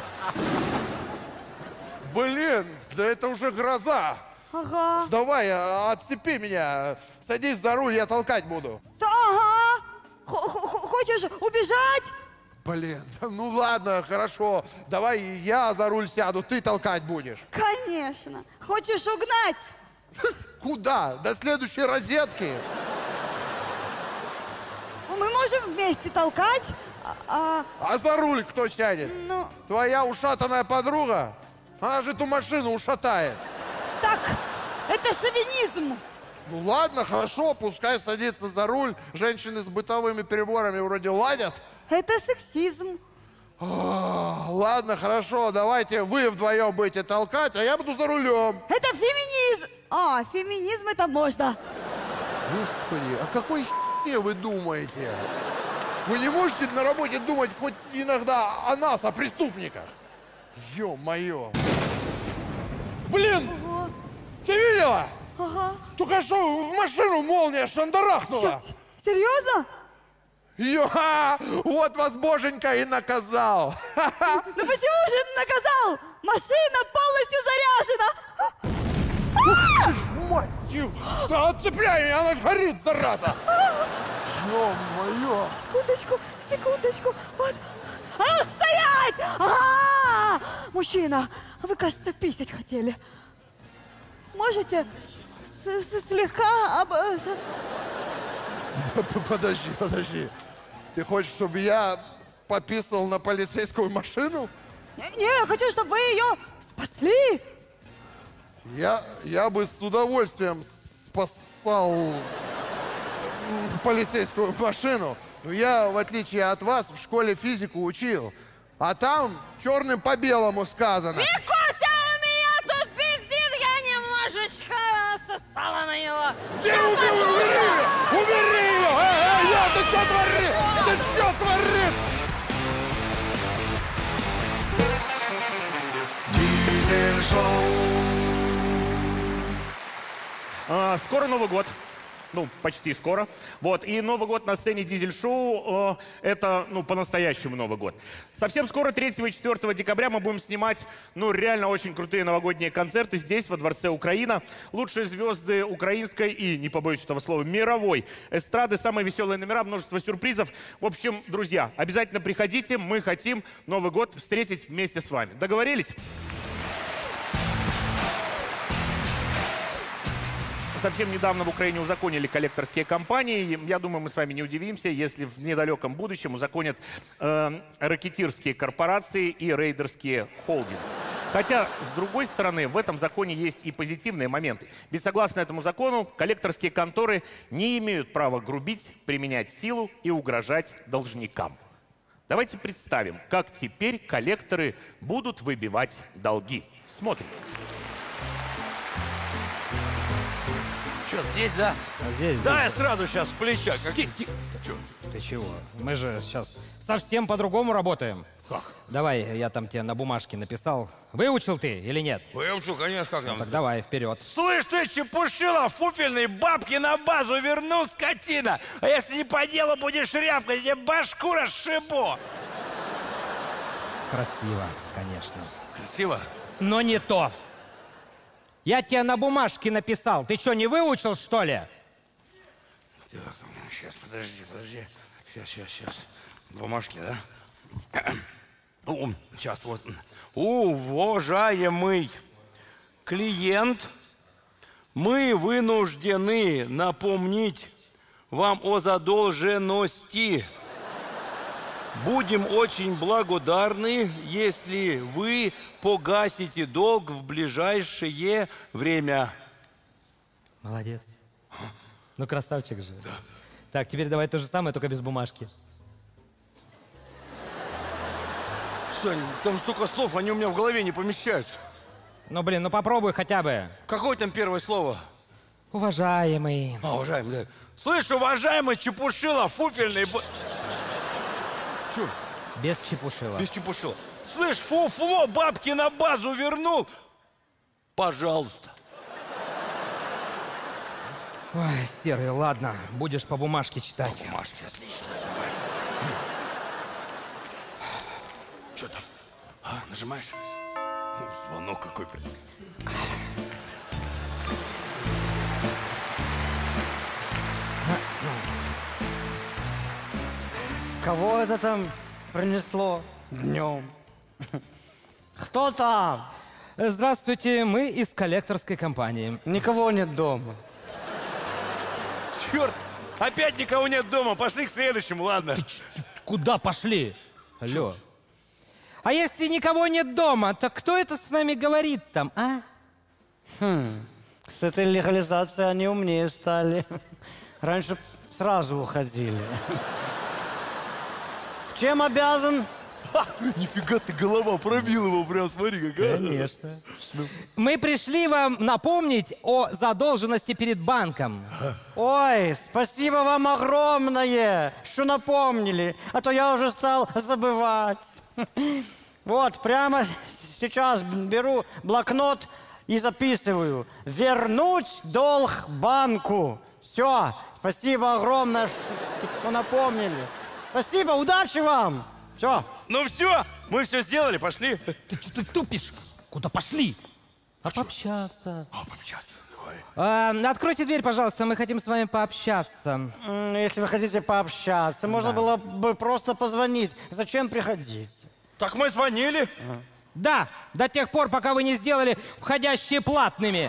Блин, да это уже гроза. Ага. Давай, отцепи меня. Садись за руль, я толкать буду. Ага. Хочешь убежать? Блин, ну ладно, хорошо. Давай я за руль сяду, ты толкать будешь. Конечно. Хочешь угнать? Куда? До следующей розетки. Мы можем вместе толкать, А за руль кто сядет? ну, Твоя ушатанная подруга? Она же эту машину ушатает. так, это шовинизм. Ну ладно, хорошо, пускай садится за руль. Женщины с бытовыми приборами вроде ладят. Это сексизм. Ладно, хорошо, давайте вы вдвоем будете толкать, а я буду за рулем. Это феминизм. Феминизм это можно. Господи, о какой херне вы думаете? Вы не можете на работе думать хоть иногда о нас, о преступниках? Ё-моё. Блин! Ага. Ты видела? Ага. Только что в машину молния шандарахнула. Серьезно? Вот вас боженька и наказал. Ну почему же наказал? Машина полностью заряжена. Мать ее! Да отцепляй меня, она ж горит, зараза! Ё-моё! Секундочку. Вот. А ну стоять! Ага! Мужчина, вы, кажется, писать хотели. Можете слегка... Подожди. Ты хочешь, чтобы я пописал на полицейскую машину? Не, я хочу, чтобы вы ее спасли. Я бы с удовольствием спасал полицейскую машину. Но я, в отличие от вас, в школе физику учил. А там черным по белому сказано. Викуся, у меня тут бензин, я немножечко сосала на него. Убери ее! Ты что творишь? Ты что творишь? Скоро Новый год. Ну, почти скоро. Вот. И Новый год на сцене Дизель-шоу это, по-настоящему Новый год. Совсем скоро, 3 и 4 декабря, мы будем снимать, реально очень крутые новогодние концерты здесь, во Дворце Украина. Лучшие звезды украинской и, не побоюсь этого слова, мировой эстрады, самые веселые номера, множество сюрпризов. В общем, друзья, обязательно приходите. Мы хотим Новый год встретить вместе с вами. Договорились? Совсем недавно в Украине узаконили коллекторские компании. Я думаю, мы с вами не удивимся, если в недалеком будущем узаконят ракетирские корпорации и рейдерские холдинги. Хотя, с другой стороны, в этом законе есть и позитивные моменты. Ведь согласно этому закону, коллекторские конторы не имеют права грубить, применять силу и угрожать должникам. Давайте представим, как теперь коллекторы будут выбивать долги. Смотрим. Что, здесь, да? Здесь. Да, я сразу сейчас с плеча. Ты чего? Мы же сейчас совсем по-другому работаем. Как? Давай, я там тебе на бумажке написал. Выучил ты или нет? Выучил, конечно, как там. Так давай, вперед. Слышь ты, чепушила, фуфельные бабки на базу верну, скотина. А если не по делу будешь рявкать, я тебе башку расшибу. Красиво, конечно. Красиво? Но не то. Я тебе на бумажке написал. Ты что, не выучил, что ли? Так, сейчас, подожди. Сейчас. Бумажки, да? Сейчас вот. Уважаемый клиент, мы вынуждены напомнить вам о задолженности. Будем очень благодарны, если вы погасите долг в ближайшее время. Молодец. Ну, красавчик же. Да. Так, теперь давай то же самое, только без бумажки. Сань, там столько слов, они у меня в голове не помещаются. Ну, блин, ну попробуй хотя бы. Какое там первое слово? Уважаемый. Уважаемый, да. Слышь, уважаемый Чепушила, фуфельный... Чё? Без чепушила. Без Чепушила. Слышь, фуфло, бабки на базу вернул. Пожалуйста. Ой, Серый, ладно, будешь по бумажке читать. По бумажке, отлично, давай. Что там? Нажимаешь? Звонок какой. Кого это там принесло днем? Кто там? Здравствуйте, мы из коллекторской компании. Никого нет дома. Черт, опять никого нет дома. Пошли к следующему, ладно. Куда пошли? Алло. А если никого нет дома, то кто это с нами говорит там, а? С этой легализацией они умнее стали. Раньше сразу уходили. Чем обязан? Нифига ты, голова пробил его прям, смотри какая. Конечно. Мы пришли вам напомнить о задолженности перед банком. Ой, спасибо вам огромное, что напомнили, а то я уже стал забывать. Вот, прямо сейчас беру блокнот и записываю. Вернуть долг банку. Все, спасибо огромное, что напомнили. Спасибо, удачи вам. Все. Ну все, мы все сделали, пошли. Ты что ты тупишь? Куда пошли? Пообщаться. Пообщаться, давай. Откройте дверь, пожалуйста, мы хотим с вами пообщаться. Если вы хотите пообщаться, можно было бы просто позвонить. Зачем приходить? Так мы звонили. Да, до тех пор, пока вы не сделали входящие платными.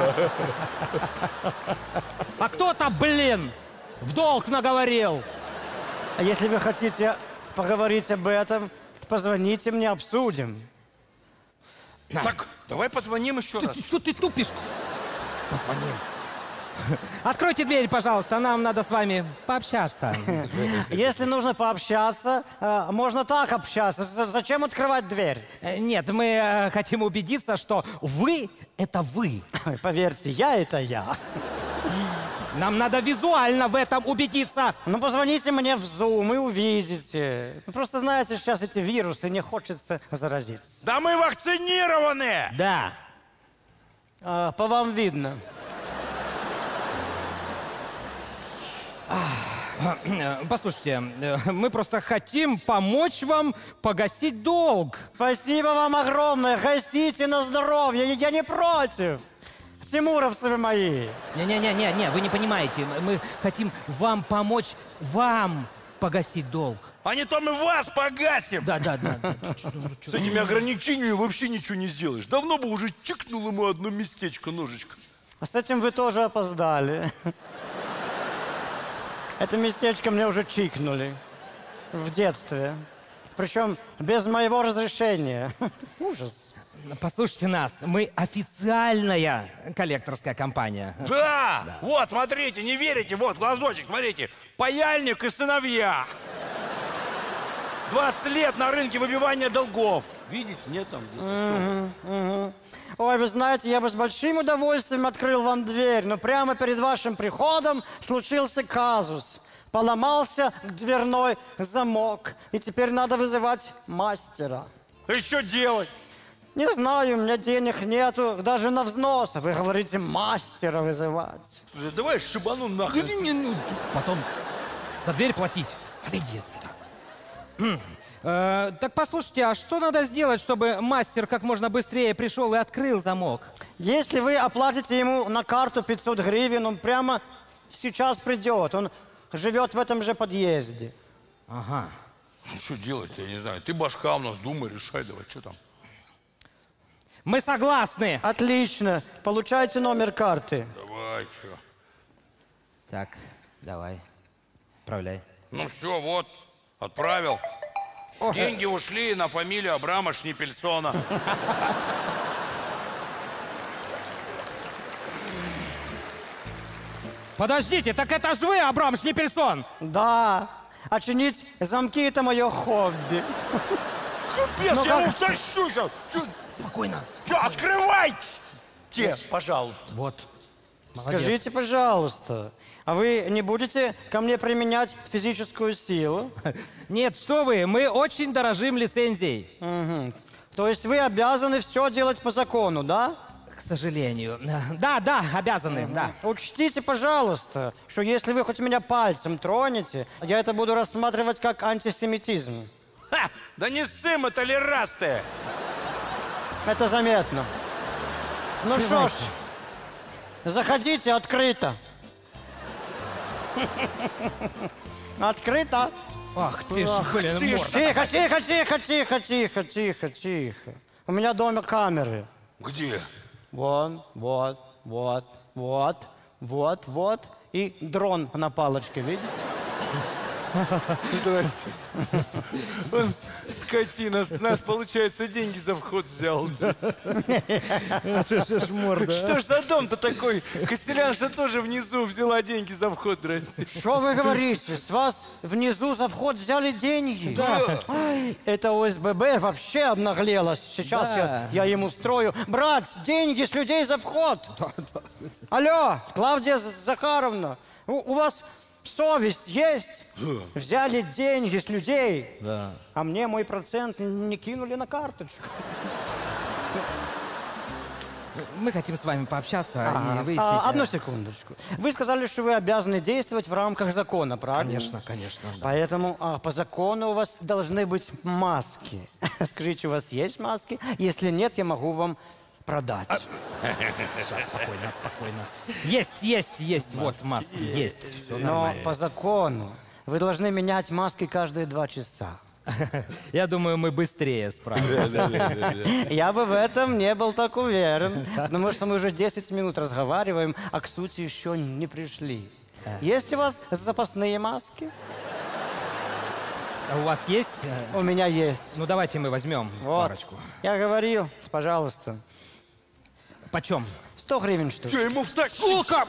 А кто-то, блин, в долг наговорил. А если вы хотите поговорить об этом, позвоните мне, обсудим. Так, давай позвоним еще раз. Что ты тупишь? Позвоним. Откройте дверь, пожалуйста, нам надо с вами пообщаться. Если нужно пообщаться, можно так общаться. Зачем открывать дверь? Нет, мы хотим убедиться, что вы — это вы. Поверьте, я — это я. Нам надо визуально в этом убедиться. Ну, позвоните мне в Zoom и увидите. Просто знаете, сейчас эти вирусы, не хочется заразиться. Да мы вакцинированы! Да. По вам видно. Послушайте, мы просто хотим помочь вам погасить долг. Спасибо вам огромное. Гасите на здоровье. Я не против. Тимуровцы вы мои. Не, вы не понимаете. Мы хотим вам помочь, вам погасить долг. А не то мы вас погасим. Да. С этими ограничениями вообще ничего не сделаешь. Давно бы уже чикнул ему одно местечко, ножичко. А с этим вы тоже опоздали. Это местечко мне уже чикнули в детстве. Причем без моего разрешения. Ужас. Послушайте нас, мы официальная коллекторская компания. Да! Вот, смотрите, не верите, вот, глазочек, смотрите. Паяльник и сыновья. 20 лет на рынке выбивания долгов. Видите, нет там где-то. Ой, вы знаете, я бы с большим удовольствием открыл вам дверь, но прямо перед вашим приходом случился казус. Поломался дверной замок, и теперь надо вызывать мастера. И что делать? Не знаю, у меня денег нету, даже на взнос. А вы говорите, мастера вызывать. Слушай, давай шибану нахрен. Потом за дверь платить. Отойди отсюда. Так послушайте, а что надо сделать, чтобы мастер как можно быстрее пришел и открыл замок? Если вы оплатите ему на карту 500 гривен, он прямо сейчас придет. Он живет в этом же подъезде. Ага. Ну, что делать, я не знаю. Ты башка у нас, думай, решай давай, что там. Мы согласны. Отлично. Получайте номер карты. Давай, что. Так, давай. Отправляй. Ну все, вот, отправил. Деньги ушли на фамилию Абрама Шнипельсона. Подождите, так это же вы, Абрам Шнипельсон! Да. А чинить замки — это мое хобби. Без, Ну я как? утащу сейчас. Спокойно. Что, открывайте! Пожалуйста. Вот. Молодец. Скажите, пожалуйста, а вы не будете ко мне применять физическую силу? Нет, что вы, мы очень дорожим лицензией. Мгм. То есть вы обязаны все делать по закону, да? К сожалению. Да, обязаны, да. Учтите, пожалуйста, что если вы хоть меня пальцем тронете, я это буду рассматривать как антисемитизм. Ха! Да не ссым, это лерасты. Это заметно. Ну что ж, заходите открыто. Открыто. Ах ты ж, блин, ты ж. морда. Тихо. У меня дома камеры. Где? Вот. И дрон на палочке, видите? Здрасте. Он, скотина, с нас, получается, деньги за вход взял. Что ж за дом-то такой? Костелянша тоже внизу взяла деньги за вход, здрасте. Что вы говорите? С вас внизу за вход взяли деньги? Да. Ай, это ОСББ вообще обнаглело. Сейчас Да. я им устрою. Брать деньги с людей за вход. Алло, Клавдия Захаровна, у вас совесть есть? Взяли деньги с людей, Да. а мне мой процент не кинули на карточку. Мы хотим с вами пообщаться и выяснить... Одну секундочку. Вы сказали, что вы обязаны действовать в рамках закона, правильно? Конечно. Да. Поэтому по закону у вас должны быть маски. Скажите, у вас есть маски? Если нет, я могу вам продать. Сейчас, спокойно. Есть. Вот маски, есть. Всё Но нормально. по закону вы должны менять маски каждые 2 часа. Я думаю, мы быстрее справимся. Я бы в этом не был так уверен, потому что мы уже 10 минут разговариваем, а к сути еще не пришли. Есть у вас запасные маски? А у вас есть? У меня есть. Ну, давайте мы возьмем Вот. парочку. Я говорил, пожалуйста. Почем? 100 гривен штук. Что, ему втащить? Сколько?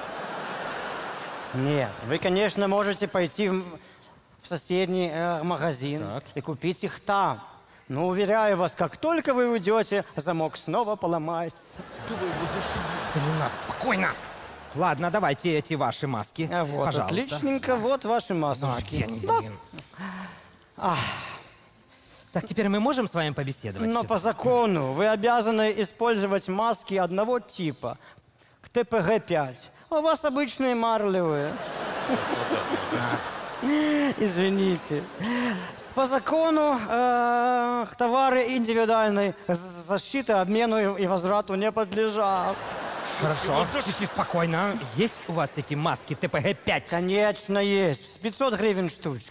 Нет, вы, конечно, можете пойти в соседний магазин и купить их там. Но, уверяю вас, как только вы уйдете, замок снова поломается. Да не надо, спокойно. Ладно, давайте эти ваши маски. Вот, Пожалуйста. отличненько, вот ваши Ну, масочки. блин. Так, теперь мы можем с вами побеседовать? Но по закону вы обязаны использовать маски одного типа. К ТПГ-5. У вас обычные марлевые. Извините. По закону товары индивидуальной защиты, обмену и возврату не подлежат. Хорошо, тихо, спокойно. Есть у вас эти маски ТПГ-5? Конечно, есть. С 500 гривен штучка.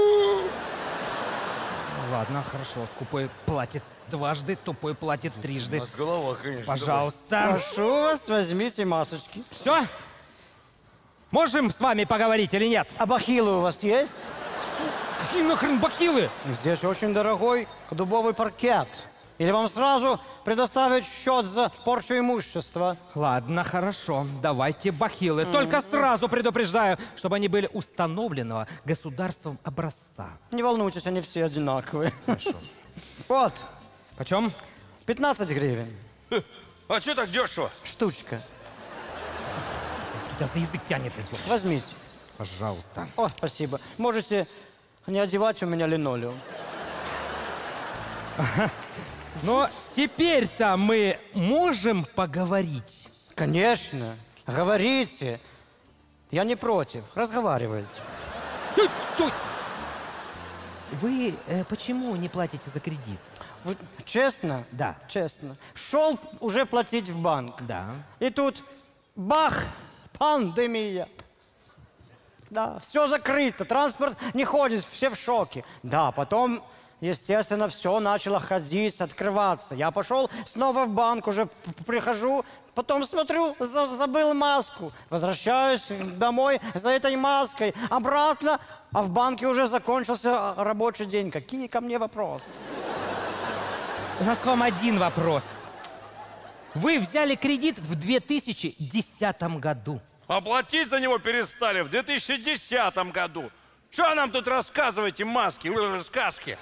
Ладно, хорошо. Скупой платит дважды, тупой платит У трижды. нас голова, конечно. Пожалуйста. Прошу вас, возьмите масочки. Все? Можем с вами поговорить или нет? А бахилы у вас есть? Какие нахрен бахилы? Здесь очень дорогой дубовый паркет. Или вам сразу предоставить счет за порчу имущества? Ладно, хорошо. Давайте бахилы. Только сразу предупреждаю, чтобы они были установленного государством образца. Не волнуйтесь, они все одинаковые. Хорошо. Вот, Почем? 15 гривен. А что так дешево? Штучка. Тебя за язык тянет идет. Возьмите. Пожалуйста. О, спасибо. Можете не одевать у меня линолеум. Но теперь-то мы можем поговорить? Конечно. Говорите. Я не против. Разговаривайте. Стой! Вы почему не платите за кредит? Вы честно? Да. Честно. Шел уже платить в банк. Да. И тут бах! Пандемия. Да, все закрыто, транспорт не ходит, все в шоке. Да, потом, естественно, все начало ходить, открываться. Я пошел снова в банк, уже прихожу, потом смотрю, забыл маску. Возвращаюсь домой за этой маской, обратно, а в банке уже закончился рабочий день. Какие ко мне вопросы? У нас к вам один вопрос. Вы взяли кредит в 2010 году. Оплатить за него перестали в 2010 году. Что нам тут рассказываете, маски, сказки?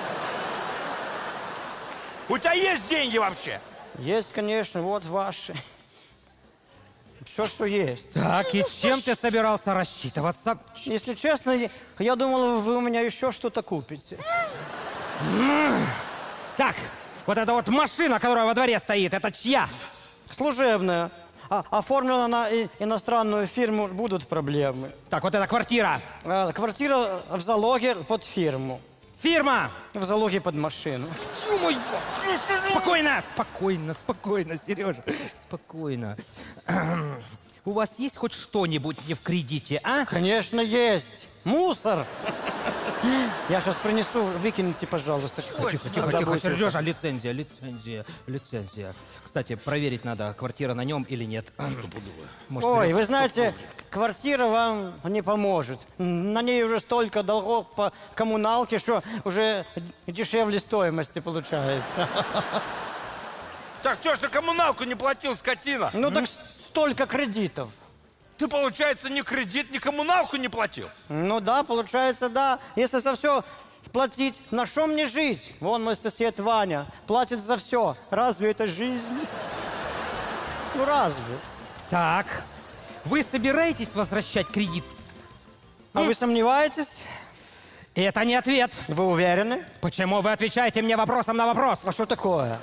У тебя есть деньги вообще? Есть, конечно, вот ваши. Все, что есть. Так, и чем ты собирался рассчитываться? Если честно, я думал, вы у меня еще что-то купите. Так, вот эта вот машина, которая во дворе стоит, это чья? Служебная. Оформлена на иностранную фирму, будут проблемы. Так, вот эта квартира. Квартира в залоге под фирму. Фирма! В залоге под машину. Спокойно, спокойно, спокойно, Сережа. Спокойно. У вас есть хоть что-нибудь не в кредите, а? Конечно, есть. Мусор. Я сейчас принесу, выкиньте, пожалуйста. Тихо, Сережа, лицензия. Кстати, проверить надо, квартира на нем или нет. Ой, вы знаете, квартира вам не поможет. На ней уже столько долгов по коммуналке, что уже дешевле стоимости получается. Так, что ж ты коммуналку не платил, скотина? Ну так столько кредитов. Ты, получается, ни кредит, ни коммуналку не платил? Ну да, получается, да. Если за все платить, на что мне жить? Вон мой сосед Ваня платит за все. Разве это жизнь? Ну разве? Так, вы собираетесь возвращать кредит? А вы сомневаетесь? Это не ответ. Вы уверены? Почему вы отвечаете мне вопросом на вопрос? А что такое?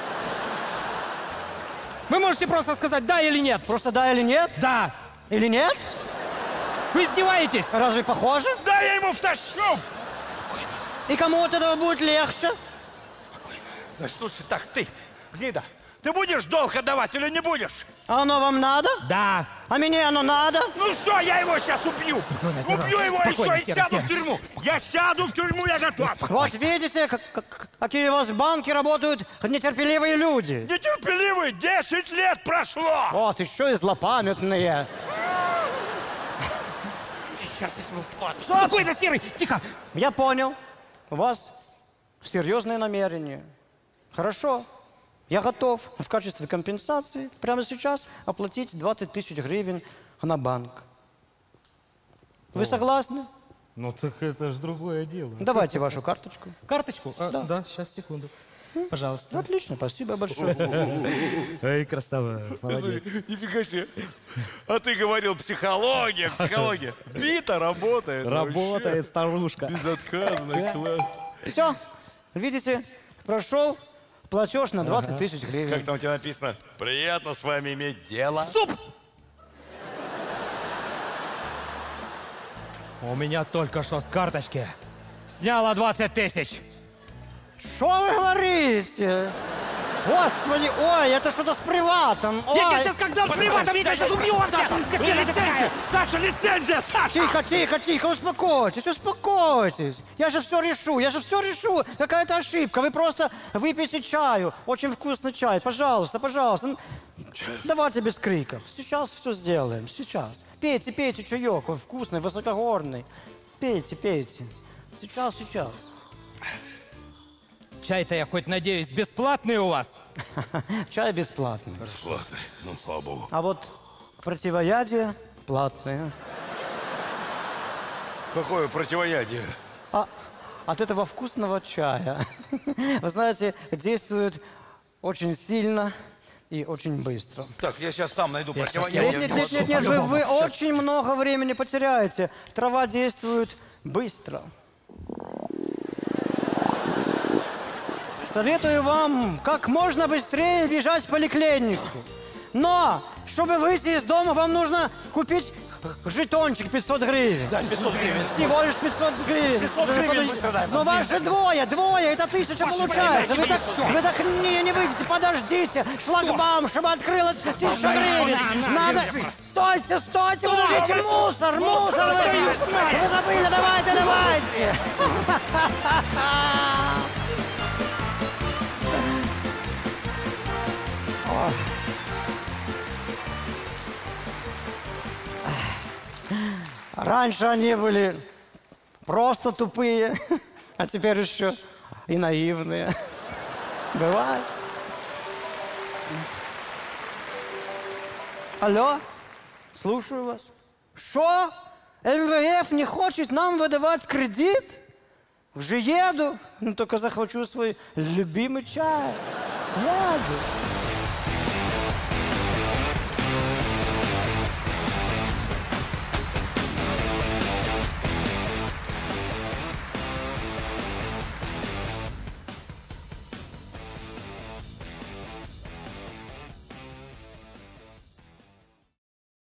Вы можете просто сказать да или нет. Просто да или нет? Да. Или нет? Вы издеваетесь? Разве похоже? Да, я ему втащу! И кому от этого будет легче? Да, слушай, так, ты, гнида, ты будешь долг отдавать или не будешь? А оно вам надо? Да. А мне оно надо? Ну что, я его сейчас убью! Убью его еще и сяду в тюрьму! Я сяду в тюрьму, я готов! Вот видите, какие у вас в банке работают нетерпеливые люди. Нетерпеливые? 10 лет прошло! Вот, еще и злопамятные. Спокойно, Серый, тихо. Я понял. У вас серьезные намерения. Хорошо. Я готов в качестве компенсации прямо сейчас оплатить 20 тысяч гривен на банк. Вы согласны? Ну так это же другое дело. Давайте вашу карточку. Карточку? Да. Да, сейчас, секунду. Пожалуйста. Отлично, спасибо большое. Эй, красава, молодец. Нифига себе. А ты говорил, психология. Бита работает. Работает, старушка. Безотказно, класс. Все, видите, прошел платеж на 20 тысяч гривен. Как там у тебя написано? Приятно с вами иметь дело. Стоп! У меня только что с карточки сняло 20 тысяч. Что вы говорите? Господи, ой, это что-то с приватом. Ой. Я сейчас как дам с приватом, я сейчас убьемся! Лицензия! Саша, лицензия, Саша! Тихо, успокойтесь. Я же все решу. Какая-то ошибка. Вы просто выпейте чаю. Очень вкусный чай. Пожалуйста. Давайте без криков. Сейчас все сделаем. Сейчас. Пейте чаек. Он вкусный, высокогорный. Пейте. Сейчас. Чай-то, я хоть надеюсь, бесплатный у вас? Чай бесплатный. Бесплатный, ну, слава богу. А вот противоядие платное. Какое противоядие? От этого вкусного чая, вы знаете, действует очень сильно и очень быстро. Так, я сейчас сам найду противоядие. Нет, вы очень много времени потеряете. Трава действует быстро. Советую вам как можно быстрее бежать в поликлинику. Но, чтобы выйти из дома, вам нужно купить жетончик 500 гривен. Да, 500 гривен. Всего лишь 500 гривен. 500 гривен быстро дай. Но вас же двое, это 1000 получается. Вы так не выйдете, подождите. Шлагбаум, чтобы открылось 1000 гривен. Надо... Стойте, подождите, мусор. Вы забыли, давайте. Раньше они были просто тупые, а теперь еще и наивные. Бывает. Алло, слушаю вас. Что? МВФ не хочет нам выдавать кредит? Уже еду, но только захвачу свой любимый чай. Еду.